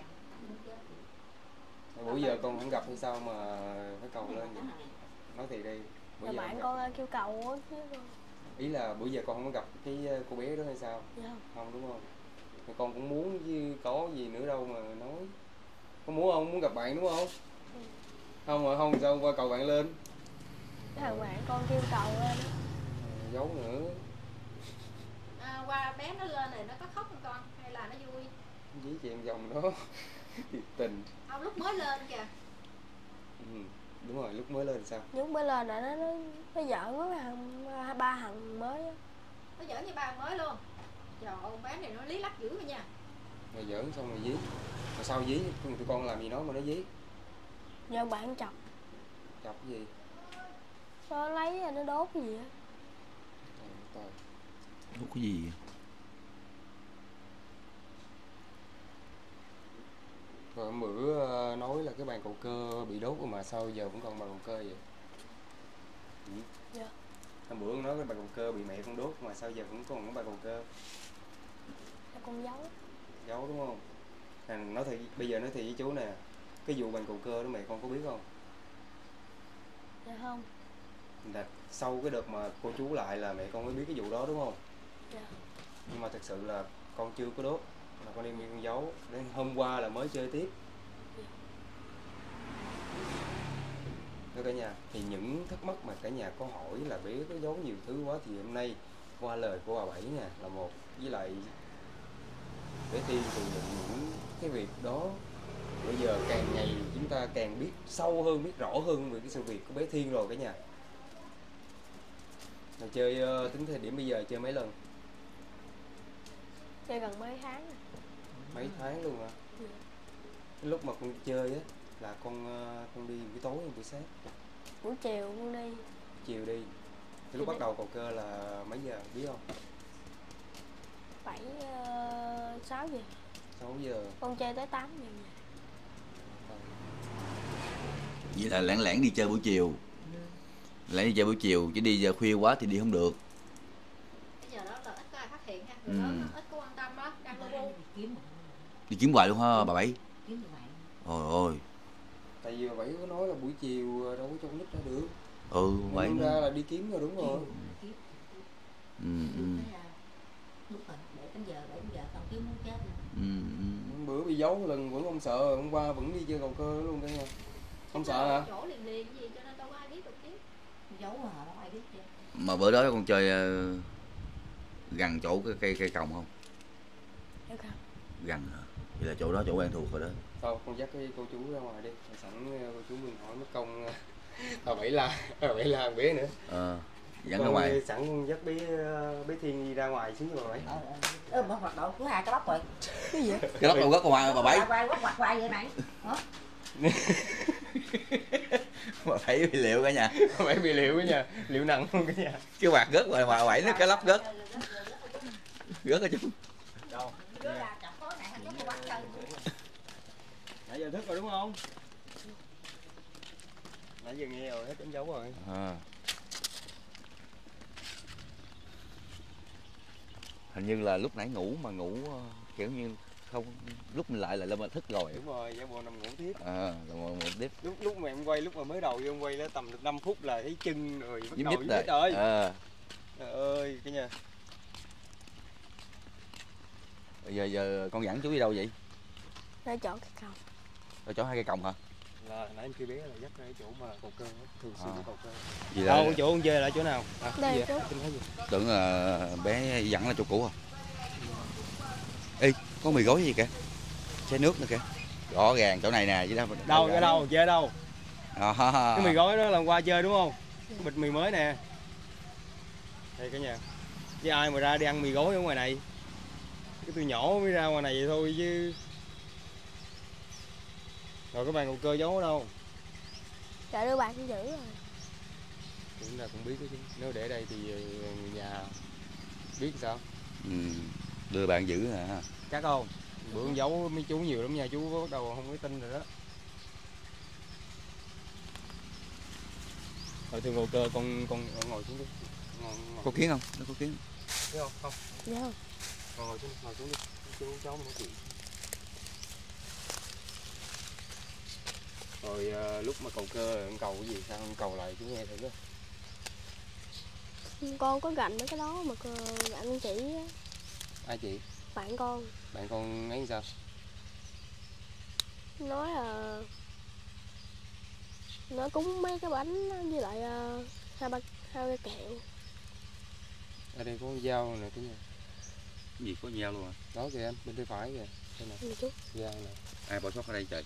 Rồi bữa giờ con không gặp hay sao mà phải cầu lên vậy? Nói thì đi. Bữa Là giờ bạn không con gặp. ờ, kêu cậu á chứ con. Ý là bữa giờ con không có gặp cái ờ, cô bé đó hay sao? Dạ không. Không đúng không? Thì con cũng muốn chứ có gì nữa đâu mà nói. Con muốn không? Muốn gặp bạn đúng không? Không mà không sao qua cầu bạn lên. Cái thằng bạn con kêu cậu lên á. À, giấu nữa. à, qua bé nó lên này nó có khóc không con hay là nó vui? Dí chèn vòng đó. Thiệt tình. Không lúc mới lên kìa. Ừ, đúng rồi, lúc mới lên sao? Nhưng mới lên là nó nó nó giỡn với thằng ba thằng mới á. Nó giỡn như ba mới luôn. Trời ơi con bé này nó lý lắc dữ rồi nha. Rồi giỡn xong rồi dí. Rồi sao dí? Tụi con làm gì nó mà nó dí? Giờ bạn chọc Chọc cái gì? nó lấy rồi nó đốt cái gì á. Trời ơi, trời. Ủa, cái gì vậy? Rồi hôm bữa ờ, nói là cái bàn cầu cơ bị đốt mà sao giờ vẫn còn bàn cầu cơ vậy? Ừ. Dạ. Hôm bữa nói cái bàn cầu cơ bị mẹ con đốt mà sao giờ vẫn còn cái bàn cầu cơ? Là con giấu. Giấu đúng không? À, nói thì bây giờ nói thì với chú nè, cái vụ bàn cầu cơ đó mẹ con có biết không? Dạ không. Là sau cái đợt mà cô chú lại là mẹ con mới biết cái vụ đó đúng không? Dạ. Nhưng mà thật sự là con chưa có đốt, là con đem đi con giấu, đến hôm qua là mới chơi tiếp. Thưa cả nhà, thì những thắc mắc mà cả nhà có hỏi là bé có giấu nhiều thứ quá thì hôm nay qua lời của bà Bảy nè là một, với lại Bé Thiên thừa nhận những cái việc đó. Bây giờ càng ngày chúng ta càng biết sâu hơn, biết rõ hơn về cái sự việc của bé Thiên rồi cả nhà. Mà chơi uh, tính thời điểm bây giờ chơi mấy lần? Chơi gần mấy tháng rồi. Mấy tháng luôn hả? Ừ. Cái lúc mà con chơi á là con uh, con đi buổi tối hay buổi sáng? Buổi chiều con đi. Chiều đi. Cái lúc bắt đầu cầu cơ là mấy giờ biết không? Bảy uh, sáu giờ. Sáu giờ. Con chơi tới tám giờ. Vậy là lẻn lẻn đi chơi buổi chiều. Lẻn đi chơi buổi chiều, chứ đi giờ khuya quá thì đi không được. Bây giờ đó là ít có ai phát hiện ha, Ừ. người lớn ít có quan tâm đó, đang lu bu. Đi kiếm hoài luôn ha bà Bảy. Ôi ôi. Tại vì bà Bảy có nói là buổi chiều đâu có cho con nít ra được. Ừ Bảy. Nên ra là đi kiếm rồi đúng rồi. Ừ ừ. Ừ ừ. Bữa bị giấu một lần vẫn không sợ, hôm qua vẫn đi chơi cầu cơ luôn cả nhà. Không sợ hả? Chỗ liền liền gì cho nên đâu có ai biết được chứ. Giấu mà đâu ai biết chứ. Mà bữa đó con chơi uh, gần chỗ cái cây cây còng không? Được không? Gần hả? Vậy là chỗ đó chỗ quen thuộc rồi đó. Thôi con dắt cái cô chú ra ngoài đi. Sẵn cô chú mình hỏi mất công bà Bảy la, bà Bảy la bé nữa. Ờ. Dẫn ra Con ngoài. sẵn con dắt bé bé Thiên đi ra ngoài xíu cho bà Bảy. Ờ, ờ, mà hoạt động của hai cái lóc rồi. Cái gì? Cái lóc đâu rất ngoài bà Bảy. Quay quay quay quay vậy này. Hả? Bà Bảy bị liệu cả nhà. Bà Bảy bị liệu cả nhà, liệu nặng luôn cả nhà. Cái quạt rớt rồi bà Bảy nó cái lóc rớt. Rớt ở chú. Đâu? Là chọc tối này hết có bắt chân. Nãy giờ thức rồi đúng không? Nãy giờ nghe rồi, hết đánh dấu rồi. À. Hình như là lúc nãy ngủ mà ngủ kiểu như không, lúc mình lại là lên mà thức rồi. Đúng rồi, giả bộ nằm ngủ tiếp. À, là ngủ ngủ tiếp. Lúc lúc mà em quay, lúc mà mới đầu vô em quay đó tầm được năm phút là thấy chân rồi bắt Dính đầu nhít dính nhít rồi. À. Trời ơi, cái nha. Bây giờ giờ con dẫn chú đi đâu vậy? Để chọn cái cầu. Ở chỗ hai cây còng hả? Là nãy em kêu bé là dắt ra cái chỗ mà cầu cơ đó, thường xuyên À. đi cầu cơ. Gì là Đâu, chỗ con chơi là chỗ nào? À, Đây, gì chú. vậy? Em thấy gì? tưởng là bé dẫn là chỗ cũ à? Ê, có mì gói gì kìa? Chai nước nữa kìa. Rõ ràng chỗ này nè, chứ đâu. Đâu, cái đâu, chơi đâu? À. Cái mì gói đó lần qua chơi đúng không? Cái bịch mì mới nè. Đây cả nhà. Chứ ai mà ra đi ăn mì gói ở ngoài này. Cái tôi nhỏ mới ra ngoài này vậy thôi chứ. Rồi cái bàn cầu cơ giấu ở đâu? Dạ đưa bạn cũng giữ rồi. Chúng ta cũng biết đó chứ. Nếu để đây thì người nhà biết sao? Ừ, đưa bạn giữ hả? Chắc không? Bữa con giấu mấy chú nhiều lắm nha, chú bắt đầu không có tin rồi đó. Rồi thường ngồi cơ con con ngồi xuống đi. Ngồi, ngồi. Có kiến không? Nó có kiến. Thấy không? Không. Dạ không? Ngồi, ngồi xuống đi, ngồi xuống đi. Chú cháu nói chuyện. Rồi à, lúc mà cầu cơ con cầu cái gì sao con cầu lại chú nghe thử đó. Con có gạnh mấy cái đó mà gạnh con chị á. Ai chị? Bạn con Bạn con ấy sao? nói là nó cúng mấy cái bánh với lại uh, hai ba hai cái kẹo. Ở đây có con dao nè cái nhà. Gì có dao luôn à? Đó kìa anh, bên tay phải kìa. Đây nè, Gì chú? dao nè. Ai bỏ sót ở đây trời?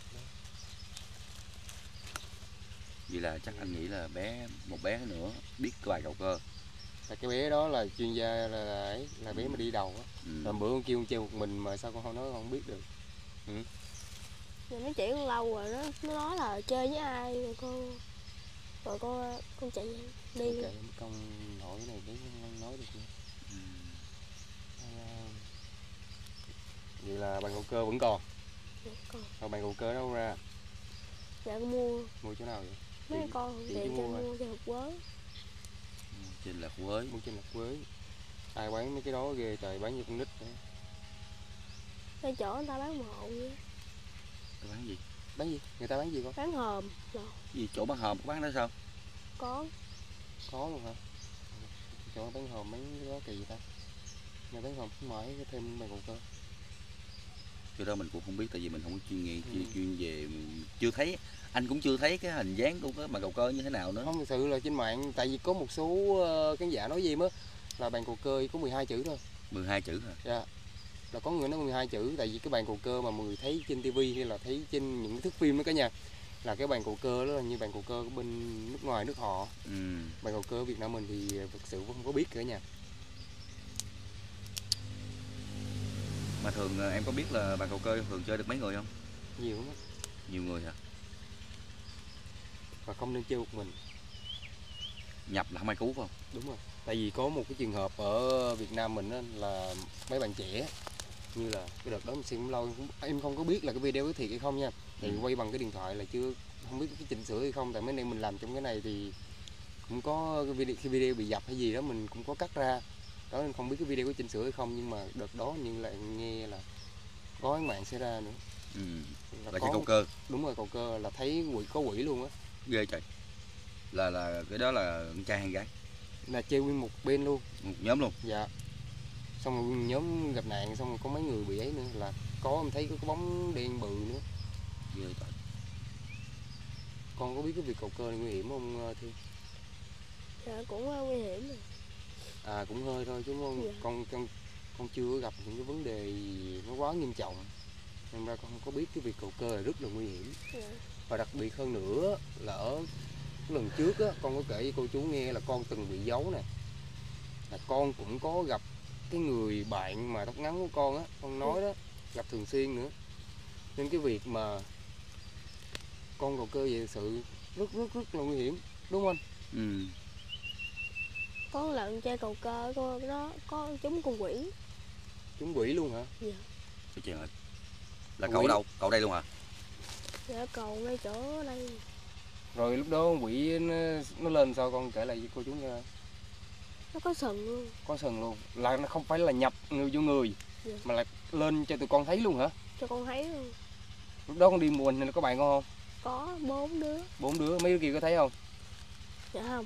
Vậy là chắc anh nghĩ là bé một bé nữa biết cái bài cầu cơ. Là cái bé đó là chuyên gia là là, ấy, là bé mà đi đầu á. Ừ. Rồi bữa con kêu con chơi một mình mà sao con không nói con không biết được. Ừ. Rồi nói chuyện lâu rồi đó, nó nói là chơi với ai rồi con rồi con con chạy đi. Kệ con hỏi cái này bé không nói được nữa. Ừ. À, vậy là bàn cầu cơ vẫn còn. Dạ, con. Rồi bàn cầu cơ đâu ra? Dạ con mua Mua chỗ nào vậy? mấy Chị- con chị tiền chứ cho mua mua cho hộp quớ. Trên là quới. Mua trên lạc quới. Ai bán mấy cái đó ghê trời, bán như con nít nữa. Cái chỗ người ta bán mộ vậy. Cái bán gì? Bán gì? Người ta bán gì con? Bán hòm lò Gì chỗ bán hòm có bán đó sao? có. Có luôn hả? Chỗ bán hòm mấy cái đó kỳ vậy ta? Nhà bán hòm khuyến mãi thêm bàn cầu cơ. Cái đó mình cũng không biết tại vì mình không có chuyên nghiệp Ừ. chuyên về chưa thấy, anh cũng chưa thấy cái hình dáng của cái bàn cầu cơ như thế nào nữa. Không, thực sự là trên mạng tại vì có một số uh, khán giả nói gì á là bàn cầu cơ có mười hai chữ thôi. mười hai chữ hả? Dạ. là có người nói mười hai chữ, tại vì cái bàn cầu cơ mà mọi người thấy trên tivi hay là thấy trên những cái thước phim đó cả nhà, là cái bàn cầu cơ đó là như bàn cầu cơ của bên nước ngoài nước họ. Ừ. Bàn cầu cơ ở Việt Nam mình thì thực sự không có biết cả nhà. Mà thường em có biết là bàn cầu cơ thường chơi được mấy người không? Nhiều lắm, Nhiều người hả? và không nên chơi một mình. Nhập là không ai cứu phải không? Đúng rồi, tại vì có một cái trường hợp ở Việt Nam mình đó, là mấy bạn trẻ, như là cái đợt đó mình xem cũng lâu, em không có biết là cái video có thiệt hay không nha, thì Ừ. quay bằng cái điện thoại là chưa, không biết cái chỉnh sửa hay không, tại mấy anh em mình làm trong cái này thì cũng có cái video, khi video bị dập hay gì đó mình cũng có cắt ra đó, nên không biết cái video có chỉnh sửa hay không, nhưng mà đợt đó như là em nghe là có án mạng xảy ra nữa. Ừ. Là Là có chơi cầu cơ. Đúng rồi, cầu cơ là thấy quỷ, có quỷ luôn á. Ghê trời. Là là cái đó là con trai hay gái? Là chơi nguyên một bên luôn. Một nhóm luôn. Dạ. Xong rồi nhóm gặp nạn, xong rồi có mấy người bị ấy nữa, là có em thấy có cái bóng đen bự nữa. Ghê trời. Con có biết cái việc cầu cơ này nguy hiểm không Thi? Dạ cũng uh, nguy hiểm rồi. À cũng hơi thôi chứ không. Dạ. Con con con chưa có gặp những cái vấn đề gì nó quá nghiêm trọng, nên ra con không có biết cái việc cầu cơ là rất là nguy hiểm. Dạ. Và đặc biệt hơn nữa là ở cái lần trước á, con có kể với cô chú nghe là con từng bị giấu nè, là con cũng có gặp cái người bạn mà tóc ngắn của con á, con nói đó, gặp thường xuyên nữa, nên cái việc mà con cầu cơ về thực sự rất rất rất là nguy hiểm, đúng không anh? Ừ. Có một lần chơi cầu cơ có nó có chúng con quỷ. Chúng quỷ luôn hả? Dạ. Cái chuyện rồi. Là Quỷ. cậu ở đâu? Cậu ở đây luôn hả? Dạ cầu ngay chỗ đây. Rồi lúc đó quỷ nó, nó lên sao, con kể lại với cô chú nghe. Nó có sừng luôn. Có sừng luôn, là nó không phải là nhập người vô người, Dạ. mà là lên cho tụi con thấy luôn hả? Cho con thấy luôn. Lúc đó con đi mua nên có bạn con không? Có bốn đứa. Bốn đứa, mấy đứa kia có thấy không? Dạ không.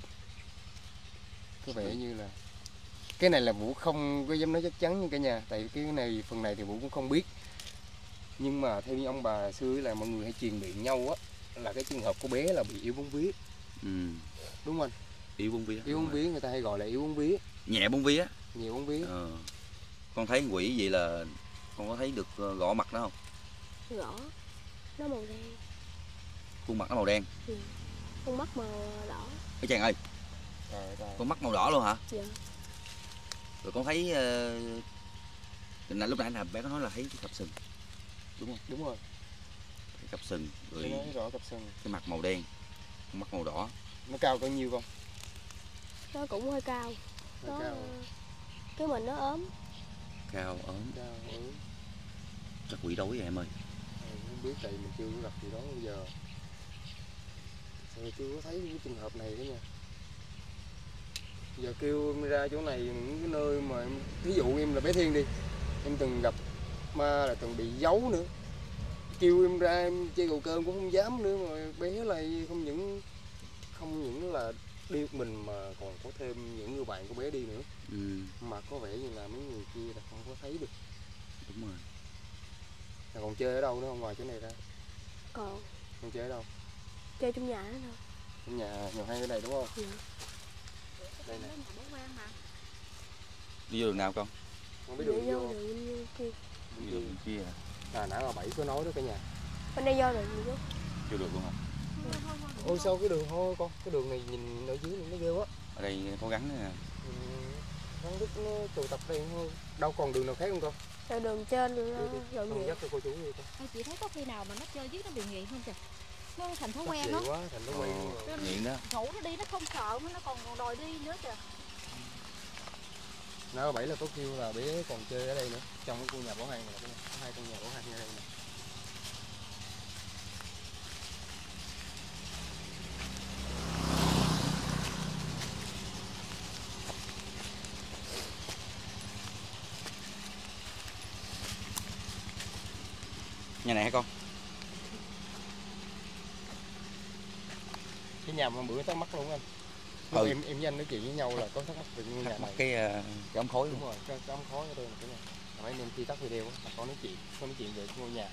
Có vẻ như là cái này là Vũ không có dám nói chắc chắn như cả nhà, tại cái này phần này thì Vũ cũng không biết, nhưng mà theo như ông bà xưa là mọi người hay truyền miệng nhau á, là cái trường hợp của bé là bị yếu bóng vía. Ừ. Đúng không anh? Yếu bóng vía. Yếu bóng vía, người ta hay gọi là yếu bóng vía, Nhẹ bóng vía. nhiều bóng vía. Ờ. Con thấy quỷ vậy là con có thấy được ờ, gõ mặt nó không? Gõ. Nó màu đen. Khuôn mặt nó màu đen. Ừ. Con mắt màu đỏ. Ê chàng ơi, Trời ơi, con mắt màu đỏ luôn hả? Dạ. Rồi con thấy uh, lúc nãy là bé có nói là thấy cái cặp sừng, đúng không? đúng rồi, Cái cặp sừng rồi cái nói rõ cặp sừng. cái mặt màu đen, con mắt màu đỏ. Nó cao bao nhiêu không? Nó cũng hơi cao. Nó Nó cao, cái mình nó ốm. Cao ốm. cao ừ. Chắc quỷ đói vậy em ơi. Mình không biết, tại mình chưa có gặp gì đó bây giờ, sao chưa có thấy cái trường hợp này đó nha. Giờ kêu em ra chỗ này, những cái nơi mà em, ví dụ em là bé Thiên đi, em từng gặp ma là từng bị giấu nữa, kêu em ra em chơi cầu cơ em cũng không dám nữa, mà bé này không những không những là đi một mình mà còn có thêm những người bạn của bé đi nữa. Ừ. Mà có vẻ như là mấy người kia là không có thấy được. Đúng rồi. Là còn chơi ở đâu nữa không ngoài chỗ này ra? Còn Còn chơi ở đâu? chơi trong nhà nữa thôi. Trong nhà nhà hai cái này đúng không? Dạ. Đây nè. Đi vô đường nào con? Không biết Để đường vô vô. đường bên kia. Đi đường bên kia hả? À nãy bà Bảy có nói đó cả nhà. Bên đây vô đường gì đó. Vô được luôn hả? Ôi sao cái đường thôi con, cái đường này nhìn ở dưới này nó ghê quá. Ở đây có gắn nè. Rắn đứt nó tụ tập đây thôi. Đâu còn đường nào khác không con? Rồi đường trên nó Đi, đi. rộng Con nhiều. dắt cho cô chú đi con. Thôi chị thấy có khi nào mà nó chơi với nó bị nghiện không kìa, nó thành thói Chắc quen vậy đó, quá, thành nó quen luôn rồi. Nghiện đó. ngủ nó đi nó không sợ mà nó còn còn đòi đi nữa kìa. Nãy bà Bảy là có kêu là bé còn chơi ở đây nữa, trong cái khu nhà bảo hàng này, có hai con nhà bảo hàng ở đây nè. Nhà này hả con? Cái nhà mà bữa tắc mắc luôn anh. Ừ. Em em với anh nói chuyện với nhau là có thắc mắc về ngôi nhà Thắc mắc này. cái ờ, cái ống khói Đúng luôn. rồi, cái, cái ống khói ở đây là cái này. Mấy anh em khi tắt video á, là có nói chuyện, có nói chuyện về cái ngôi nhà.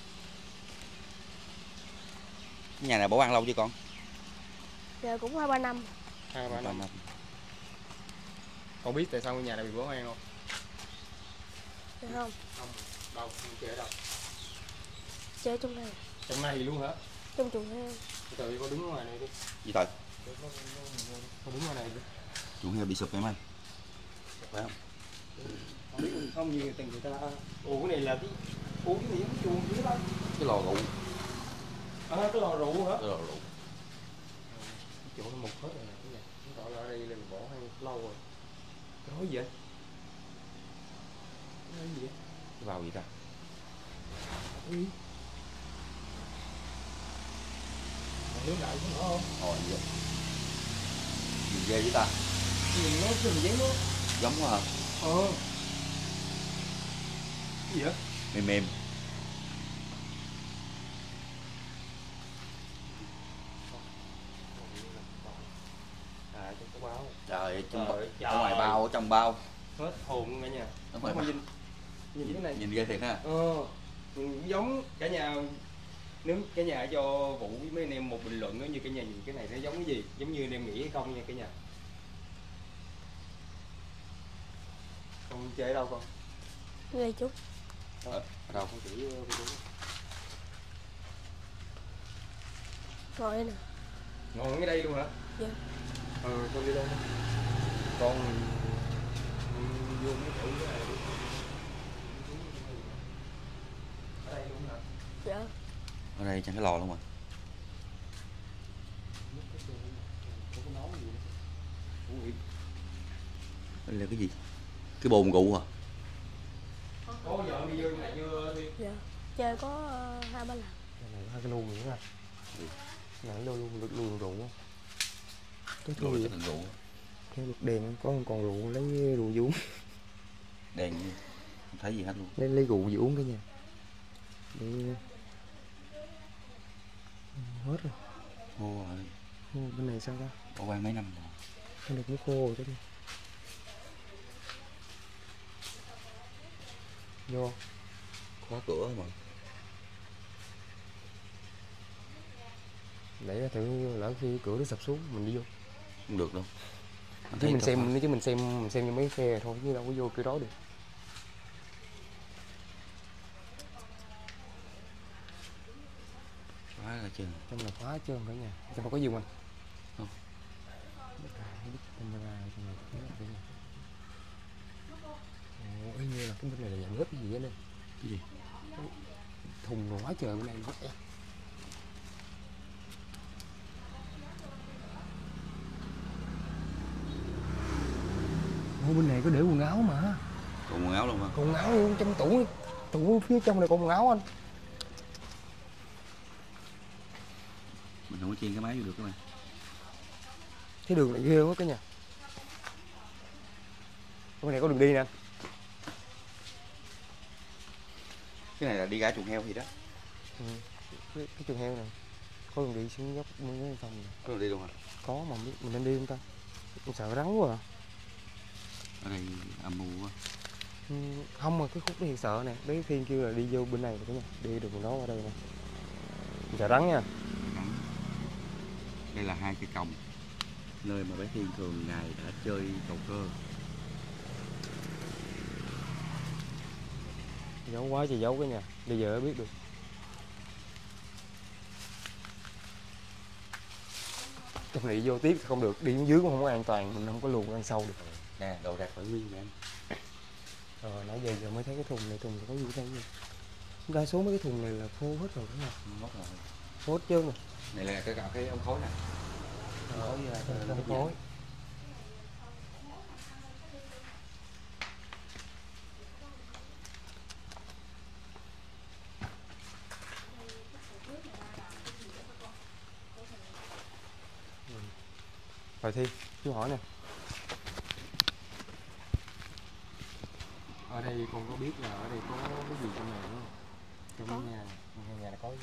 Cái nhà này bảo an lâu chưa con? Giờ cũng hai ba năm. Hai ba năm. Con biết tại sao ngôi nhà này bị bỏ hoang không? Được không? Không. Đâu, em chơi ở đâu? Chơi trong này, Trong này luôn hả? trong chuồng heo. Từ con đứng ngoài này đi. Gì trời? Con đứng ngoài này đi. Chuồng heo bị sụp em ơi. Phải không? Không biết không như từng người ta. Ủa cái này là cái ủa cái gì cái chuồng gì đó. Cái lò rượu. À cái lò rượu hả? Cái lò rượu. Cái chỗ nó mục hết rồi nè, cái này. Chứng tỏ là ở đây là bỏ hay lâu rồi. Cái nói gì vậy? Cái nói gì vậy? Cái vào gì ta? Ui. Hướng lại cũng hả không? Ồ gì vậy? Gì ghê với ta? Nhìn nó cái hình dáng nó. Giống quá hả? Ờ. Cái gì vậy? Mềm mềm. À trong cái báo. Trời, trong Trời, ở ngoài trời. bao, ở trong bao. Hết hồn cả nhà. Ở ngoài Mà bao. nhìn nhìn cái này. Nhìn ghê thiệt ha. Ờ. Nhìn giống cả nhà. Nếu cả nhà cho Vũ với mấy anh em một bình luận đó, như cả nhà nhìn cái này nó giống cái gì, giống như anh em nghĩ hay không nha cả nhà. Con chơi ở đâu con? Đây chút. Ở, ở đâu? Con chỉ uh, Ngồi đây nè. ngồi ngay đây luôn hả? Dạ. Ờ con đi đâu? Con ừ, vô mấy chỗ cái này đi. Ở đây luôn hả? Dạ. Ở đây chẳng cái lò luôn mà. Không có nấu gì nữa. Ui. Đây là cái gì? Cái bồn rượu hả? Có vợ đi vô này chưa đi? Dạ. Chơi có uh, hai ba lần. Cái này hai cái lu nữa nè. Ừ. Này lu lu lu rượu. Cái Rồi thứ gì? cái thành rượu. Cái bật đèn có một con rượu lấy rượu gì uống. Đèn như không thấy gì hết luôn. Lấy lấy rượu gì uống cái nhà. Để... hết rồi. Khô rồi. Ô, bên này sao ta? Bỏ quan mấy năm rồi. Không được, nó khô rồi đó đi. Vô. Khóa cửa mà. Để thử lỡ khi cửa nó sập xuống mình đi vô. Không được đâu. Chứ mình xem nếu chứ mình xem mình xem như mấy phe thôi chứ đâu có vô cái đó được. Khóa là chừng. Trong là khóa trơn cả nhà. Trong đâu có gì mình. Không. Camera trong này cái này. Ồ, y như là cái bên này là dạng gấp cái gì vậy lên. Cái gì? Thùng nó quá trời bên này quá em. Ô, bên này có để quần áo mà. Còn quần áo luôn hả? Còn quần áo luôn trong tủ. Tủ phía trong này còn quần áo anh. Mình không có chiên cái máy vô được các bạn. Cái đường này ghê quá cả nhà. Bên này có đường đi nè. Cái này là đi ra chuồng heo gì đó. Ừ. Cái, cái chuồng heo này có đường đi xuống dốc mới phòng này. Có đường đi luôn hả? Có mà không biết mình nên đi không ta? Mình sợ rắn quá à. Ở đây âm mưu quá. Ừ, không mà cái khúc này sợ nè. Đấy Thiên kêu là đi vô bên này cả nhà. Đi được đó qua đây nè. Mình sợ rắn nha. Đây là hai cây còng, nơi mà bé Thiên thường ngày đã chơi cầu cơ. Giấu quá trời giấu cái nhà. Bây giờ mới biết được. Trong này vô tiếp không được, đi xuống dưới cũng không có an toàn, mình không có luồn ăn sâu được. Nè, đồ đạc phải nguyên nha em. Ờ, nãy giờ giờ mới thấy cái thùng này, thùng có gì đây vậy? Đa số mấy cái thùng này là khô hết rồi đúng không? Mất rồi. Khô hết trơn rồi. Này là cái cái ống khói nè. Ống khói với Ờ, là ống khói. Rồi Thi, chú hỏi nè. Ở đây con có biết là ở đây có cái gì trong này không? Trong Có. nhà, nhà, nhà này có gì?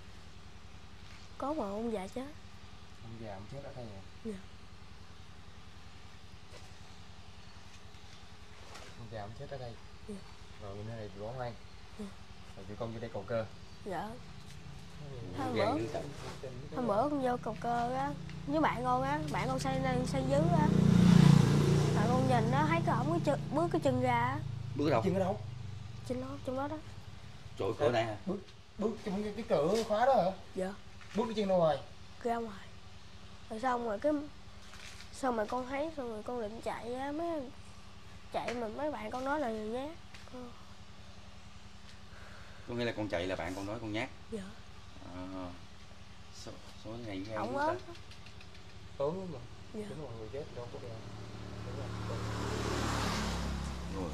Có mà ông già chết. Ông già ông chết ở đây à? Dạ. Ông già ông chết ở đây. Dạ. Rồi bên đây thì bỏ hoang. Dạ. Rồi tụi con vô đây cầu cơ. Dạ. Hôm bữa- Hôm bữa con vô cầu cơ á, với bạn con á, bạn con xây lên xây dưới á. Bạn con nhìn nó thấy cái ổng cái chân, bước cái chân ra á. bước đâu? Chân ở đâu? trên đó, trong đó đó. Trời, cửa này hả? Bước bước trong cái, cái cửa khóa đó hả? Dạ. Bước đi trên đâu rồi? Ra ngoài. Rồi xong rồi cái xong rồi con thấy xong rồi con định chạy á, mấy chạy mà mấy bạn con nói là nhát. Con... Có nghĩa là con chạy là bạn con nói con nhát. Dạ. À, số, số này nghe Ổng đúng ốm. ta? Ốm lắm mà. Dạ. Đúng rồi, người chết đâu có đâu. Rồi.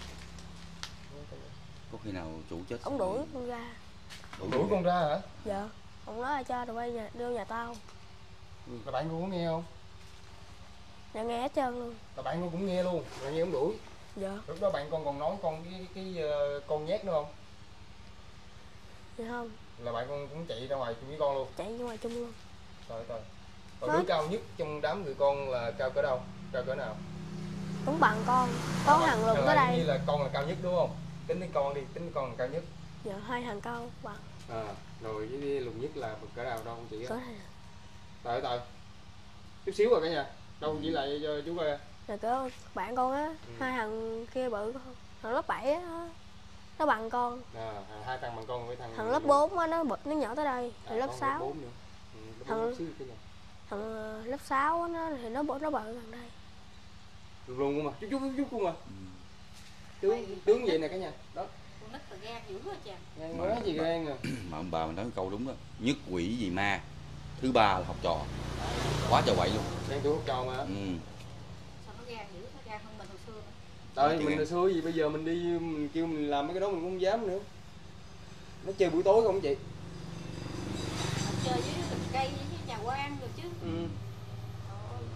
Có khi nào chủ chết Ông đuổi con ra. Đuổi con ra hả? Dạ. Ông nói là cho tụi bay nhà, đưa nhà tao. Là bạn con có nghe không? Dạ nghe hết trơn luôn. Là bạn con cũng nghe luôn, là nghe ông đuổi. Dạ. Lúc đó bạn con còn nói con cái cái, cái uh, con nhét nữa không? Dạ không. Là bạn con cũng chạy ra ngoài chung với con luôn. Chạy ra ngoài chung luôn. Trời ơi. Còn đứa cao nhất trong đám người con là cao cỡ đâu? Cao cỡ nào? Cũng bằng con. Có à, thằng lùn tới như đây. là con là cao nhất đúng không? Tính với con đi, tính với con là cao nhất. Dạ hai thằng cao bằng. À, rồi cái lùn nhất là cỡ nào đâu không chị? Cỡ này. Đợi đợi. Chút xíu rồi cả nhà. Đâu chỉ lại cho chú coi. Là cỡ bạn con á, Ừ. hai thằng kia bự con. Thằng lớp bảy á nó bằng con. À, hai thằng bằng con với thằng Thằng lớp bốn á nó bự nó nhỏ tới đây. Thì à, lớp con sáu. lớp bốn nữa. Ừ, lớp Thằng- bốn xíu cái nhà. Thằng ờ, lớp sáu á nó thì nó bự nó bự gần đây. Luôn luôn mà, chút chút chút chút luôn mà. Ừ. Tướng tướng vậy nè cả nhà. Đó. Con nít là gan dữ quá chàng. Nghe nói gì gan à. Mà ông bà mình nói câu đúng đó. Nhất quỷ gì ma. Thứ ba là học trò. Quá trời quậy luôn. Đang tuổi học trò mà. Ừ. Sao nó gan dữ, nó gan hơn mình hồi xưa nữa. Trời Chị mình nghe. hồi xưa gì bây giờ mình đi mình kêu mình làm mấy cái đó mình cũng không dám nữa. Nó chơi buổi tối không chị? Mình chơi với rừng cây với nhà quan rồi chứ. Ừ. Trời ơi.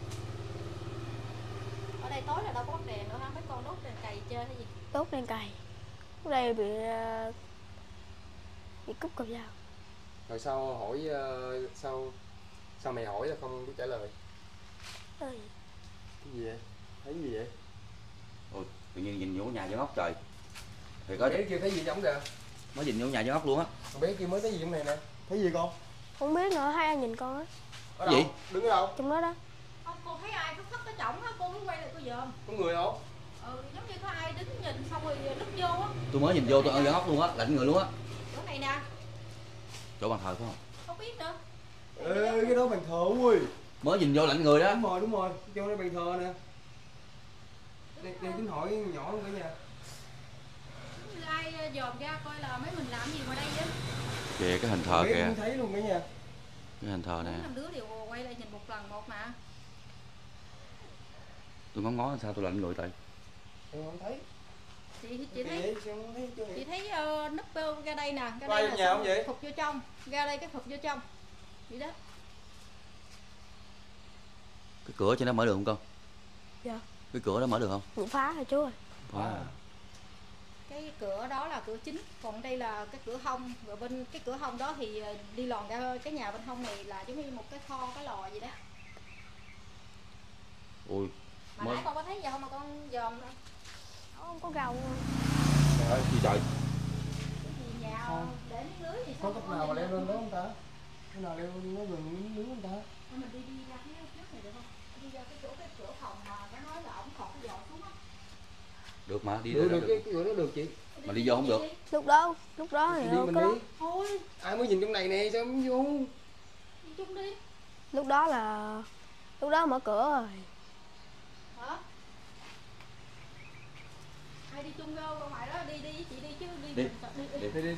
Ở đây tối là đâu có bóng đèn nữa ha, mấy con đốt đèn cày chơi hay gì? Tốt đen cày. Ở đây bị ờ, bị cúp cầu dao. Rồi sau hỏi uh, sao sao mày hỏi là không có trả lời. Ơi, Cái gì vậy? Thấy gì vậy? Ôi, tự nhiên nhìn vô nhà vô ngóc trời. Thì có Bé kia thấy gì giống kìa. mới nhìn vô nhà vô ngóc luôn á. Con bé kia mới thấy gì trong này nè. Thấy gì con? không biết nữa, hai anh nhìn con á, Ở đâu? Gì? Đứng ở đâu? trong đó đó. Không, cô thấy ai khóc khóc cái chổng á, cô mới quay lại cô dòm. Có người không? Ừ, giống như có ai đứng nhìn xong rồi núp vô á. Tôi mới nhìn vô tôi ở vô ngóc luôn á, lạnh người luôn á. Chỗ này nè, Chỗ bàn thờ phải không? không biết nữa. Ê, cái đó bàn thờ ui. Mới nhìn vô lạnh người đó. Đúng rồi, đúng rồi. Chỗ đây bàn thờ nè. Đây, đây tính hỏi nhỏ luôn cả nhà. Giống như ai dòm ra coi là mấy mình làm gì ngoài đây vậy? Kìa cái hình thờ Bé kìa. cũng thấy luôn cả nhà. Cái hình thờ nè. Bốn năm đứa đều quay lại nhìn một lần một mà. Tôi ngó ngó sao tôi lạnh người tại. Em không thấy. Chị chị thấy Vậy, sao không thấy chứ? chị thấy uh, núp vô ra đây nè, ra Có đây ai là trong nhà không vậy? thụt vô trong, ra đây cái thụt vô trong. Vậy đó. Cái cửa trên đó mở được không con? Dạ. Cái cửa đó mở được không? Bị phá rồi chú ơi. Wow. Cái cửa đó là cửa chính, còn đây là cái cửa hông, rồi bên cái cửa hông đó thì ờ, đi lòn ra cái nhà bên hông này là giống như một cái kho, cái lò gì đó. Ui. Mà Mới- nãy con có thấy gì không mà con dòm đâu? Không có gầu luôn. Trời ơi, gì trời. Cái gì nhà Không. để miếng lưới gì Có sao cách con nào mà nhìn leo được? lên đó không ta? Cái nào leo nó gần miếng nướng không ta? Thôi mình đi đi ra phía trước này được không? Đi ra cái chỗ cái cửa phòng mà nó nói là ổng khọt cái giò xuống á. Được mà, đi Được, được, được, được. cái, cái cửa đó được chị. Mà đi vô không được. Lúc đó, lúc đó thì Đi không mình có đó. đi. Thôi, Ai mới nhìn trong này nè, sao không vô? đi chung đi. Lúc đó là lúc đó mở cửa rồi. Hả? Ai đi chung vô ra ngoài đó, đi đi với chị đi chứ đi. Đi. Đi, đi. Đi. Đi đi đi.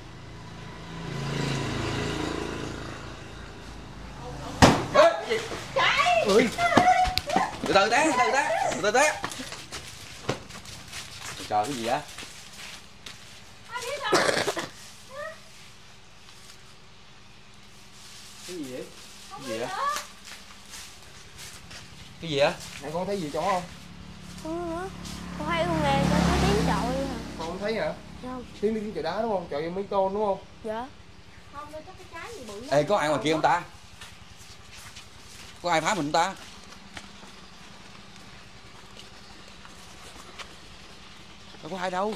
Ê, cái gì? Ui. Từ từ té, từ từ té, từ từ té. Trời, cái gì vậy? Ai biết đâu. Cái gì vậy? Không Cái gì biết vậy? nữa. Cái gì á? Nè con thấy gì chỗ không? Không có nữa. Con thấy con nghe con có tiếng chọi à. Con không thấy hả? Không. Tiếng tiếng chọi đá đúng không? Chọi mấy con đúng không? Dạ. Không, đây có cái trái gì bự lắm. Ê, có ai ngoài kia không ta? Có ai phá mình không ta? Đâu có ai đâu.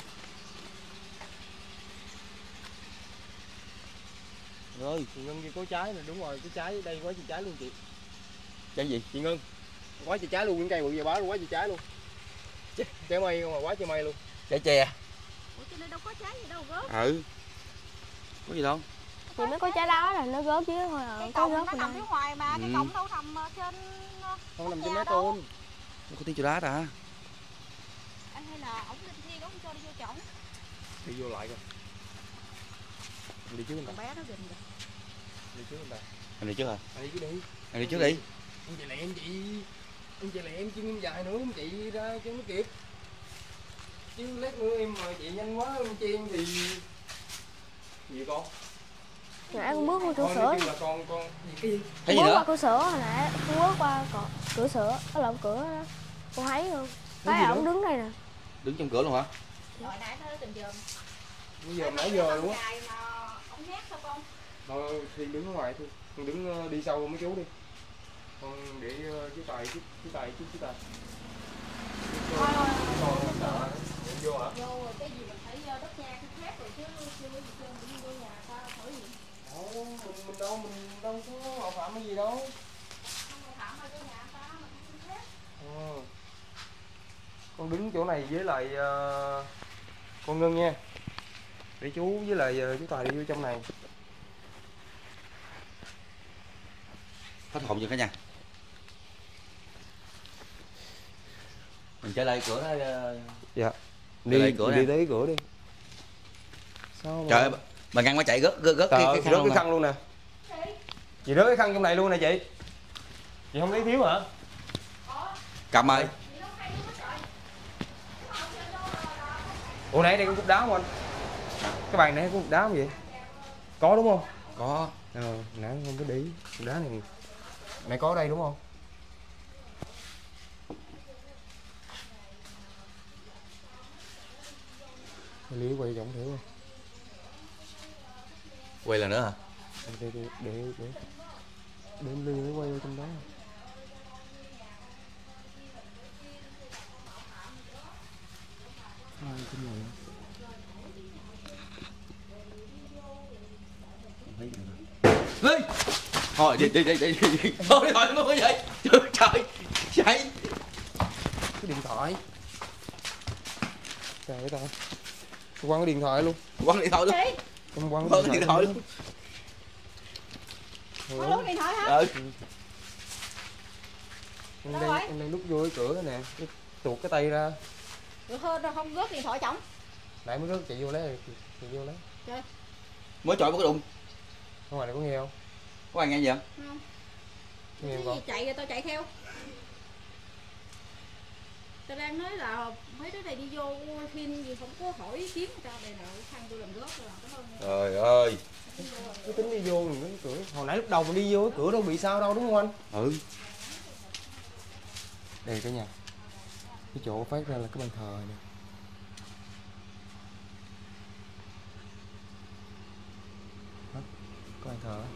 Rồi, Chị Ngân kia có trái nè, đúng rồi, cái trái đây quá chị trái luôn chị. cái gì? Chị Ngân. Quá chị trái luôn, những cây bự về bá luôn, quá chị trái luôn. Trái mây không mà quá chị mây luôn. Trái chè. Ủa trên đây đâu có trái gì đâu gớt. Ừ. Có gì đâu. Thì mới có trái đó là nó gớt chứ thôi à. Cái Có cọng gớt nó ở nằm đây. phía ngoài mà, cái Ừ. cọng đâu nằm trên Không nằm nhà trên mé đâu. tôn. Nó có tiếng chỗ đá ta. Anh hay là ổng linh thiêng ổng cho đi vô chổng. Đi vô lại coi. Anh đi trước anh Con ta. bé nó ghiền kìa. Đi trước anh ta. Anh đi trước hả? Anh đi trước đi. Anh đi trước đi. Anh chạy lẹ em chị. Anh chạy lẹ em chân em dài nữa em chị ra cho nó kịp. Chứ lát nữa em mà chị nhanh quá em chen thì gì con? Nãy con bước qua cửa Thôi sữa. nói chung là con con gì cái gì? Thấy gì Bước qua nữa? cửa sữa hồi nãy con bước qua cọ- cửa sữa, cái lồng cửa đó. Con thấy không? Thấy Thấy gì ổng nữa? đứng đây nè. Đứng trong cửa luôn hả? Hồi nãy nó tìm giùm. Bây giờ nãy giờ luôn á. Dài mà ổng hét sao con? Thôi thì đứng ở ngoài thôi. Con đứng ờ, đi sau mấy chú đi. Con để ờ, chú Tài chú chú Tài chú chú Tài. Thôi thôi Con sợ em vô hả? vô rồi cái gì mình phải ờ, đất nhà cái khác rồi chứ chưa gì chưa mình đi vô nhà ta hỏi gì. Đâu, mình, mình đâu mình đâu có mạo phạm cái gì đâu. Không có thảm ở cái nhà ta mà không khác. Ờ. Con đứng chỗ này với lại ờ, con Ngân nha. Để chú với lại ờ, chú Tài đi vô trong này. Hết hồn chưa cả nhà. Mình trở lại cửa đó. uh, Dạ. Đi- Đi cửa đi nè. tới cửa đi. Sao mà... Trời ơi, bà ngăn quá chạy rớt rớt rớt Trời cái, ơi, cái chị khăn rớt luôn cái nè. khăn luôn nè. Chị rớt cái khăn trong này luôn nè chị. Chị không lấy thiếu hả? Cầm ơi. Ủa nãy đây có cục đá không anh? Cái bàn này có cục đá không vậy? Có đúng không? Có. Ờ, nãy không có để ý. Cục đá này nãy có ở đây đúng không? Lý quay giọng thiếu không? Quay lần nữa hả? Để để để để để em Ly nó quay vô trong đó. Ai trong này? Ê! Thôi đi đi đi đi đi. Thôi thôi nó vậy. Trời trời. Chạy. Cái điện thoại. Trời ơi ta. Tôi quăng cái điện thoại luôn. Quăng điện thoại luôn. Chị, Không quăng Quăng điện thoại luôn. Thôi, có lúc điện thoại hả? Ừ. em Đâu đang rồi? em đang đút vô cái cửa nè, cái tuột cái tay ra. Rồi hơn rồi không rớt điện thoại chổng. Nãy mới rớt chạy vô lấy, chạy vô lấy. Trời, Mới chọi một cái đụng. Ở ngoài này có nghe không? Có ai nghe gì không? không. Nghe không Cái con? gì chạy rồi tao chạy theo. Tao đang nói là mấy đứa này đi vô phim gì không có hỏi ý kiến người ta đây nè, khăn tôi làm rớt rồi cảm ơn nha. Trời ơi. Cứ tính đi vô mình cái cửa. Hồi nãy lúc đầu mình đi vô cái cửa đâu bị sao đâu đúng không anh? Ừ. Đây cả nhà. Cái chỗ phát ra là cái bàn thờ nè. Hả? Có bàn thờ á.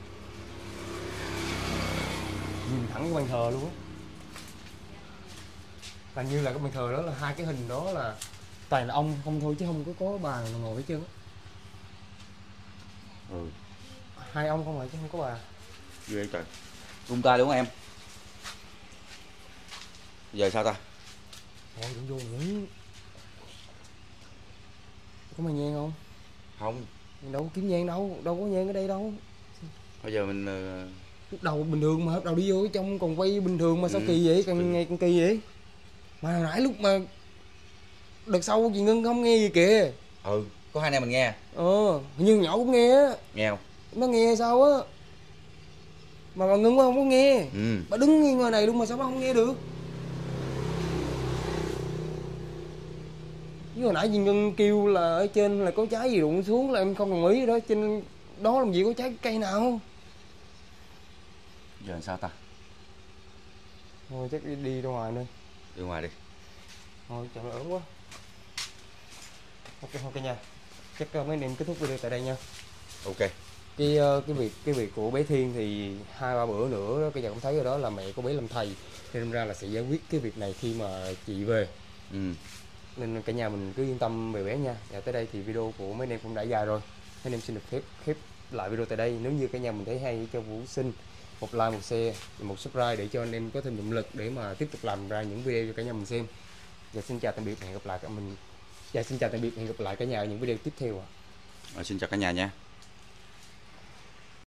Nhìn thẳng cái bàn thờ luôn á. Hình như là cái bàn thờ đó là hai cái hình đó là toàn là ông không thôi chứ không có có bà nào ngồi hết trơn á. Ừ. Hai ông không phải chứ không có bà. Ghê trời. Rung tay đúng không em? Giờ sao ta? Thôi đừng vô nữa. Có mày nhang không? Không. Đâu có kiếm nhang đâu, đâu có nhang ở đây đâu. Bây giờ mình uh, Lúc đầu bình thường mà, lúc đầu đi vô trong còn quay bình thường mà sao Ừ. kỳ vậy, càng Ừ. ngày càng kỳ vậy. Mà hồi nãy lúc mà đợt sau chị Ngân không nghe gì kìa. ừ, có hai anh em mình nghe. Ờ, hình như nhỏ cũng nghe á. Nghe không? Nó nghe sao á. Mà bà Ngân không có nghe. Ừ. Bà đứng ngay ngoài này luôn mà sao bà không nghe được. Chứ hồi nãy chị Ngân kêu là ở trên là có trái gì đụng xuống là em không đồng ý đó. Trên đó làm gì có trái cây nào. Giờ sao ta? Thôi chắc đi, đi ra ngoài đi. Đi ngoài đi. Thôi trời ớn quá. Ok ok nha. Chắc uh, mấy anh em kết thúc video tại đây nha. Ok. Cái uh, cái việc cái việc của bé Thiên thì hai ba bữa nữa đó, bây giờ cũng thấy rồi đó là mẹ của bé làm thầy, thì đâm ra là sẽ giải quyết cái việc này khi mà chị về. Ừ. Nên cả nhà mình cứ yên tâm về bé nha. Và tới đây thì video của mấy anh em cũng đã dài rồi. Mấy anh em xin được phép khép lại video tại đây. Nếu như cả nhà mình thấy hay cho Vũ xin một like, một share, một subscribe để cho anh em có thêm động lực để mà tiếp tục làm ra những video cho cả nhà mình xem. Và xin chào tạm biệt và hẹn gặp lại các mình Dạ xin chào tạm biệt, hẹn gặp lại cả nhà ở những video tiếp theo ạ. Rồi, xin chào cả nhà nha.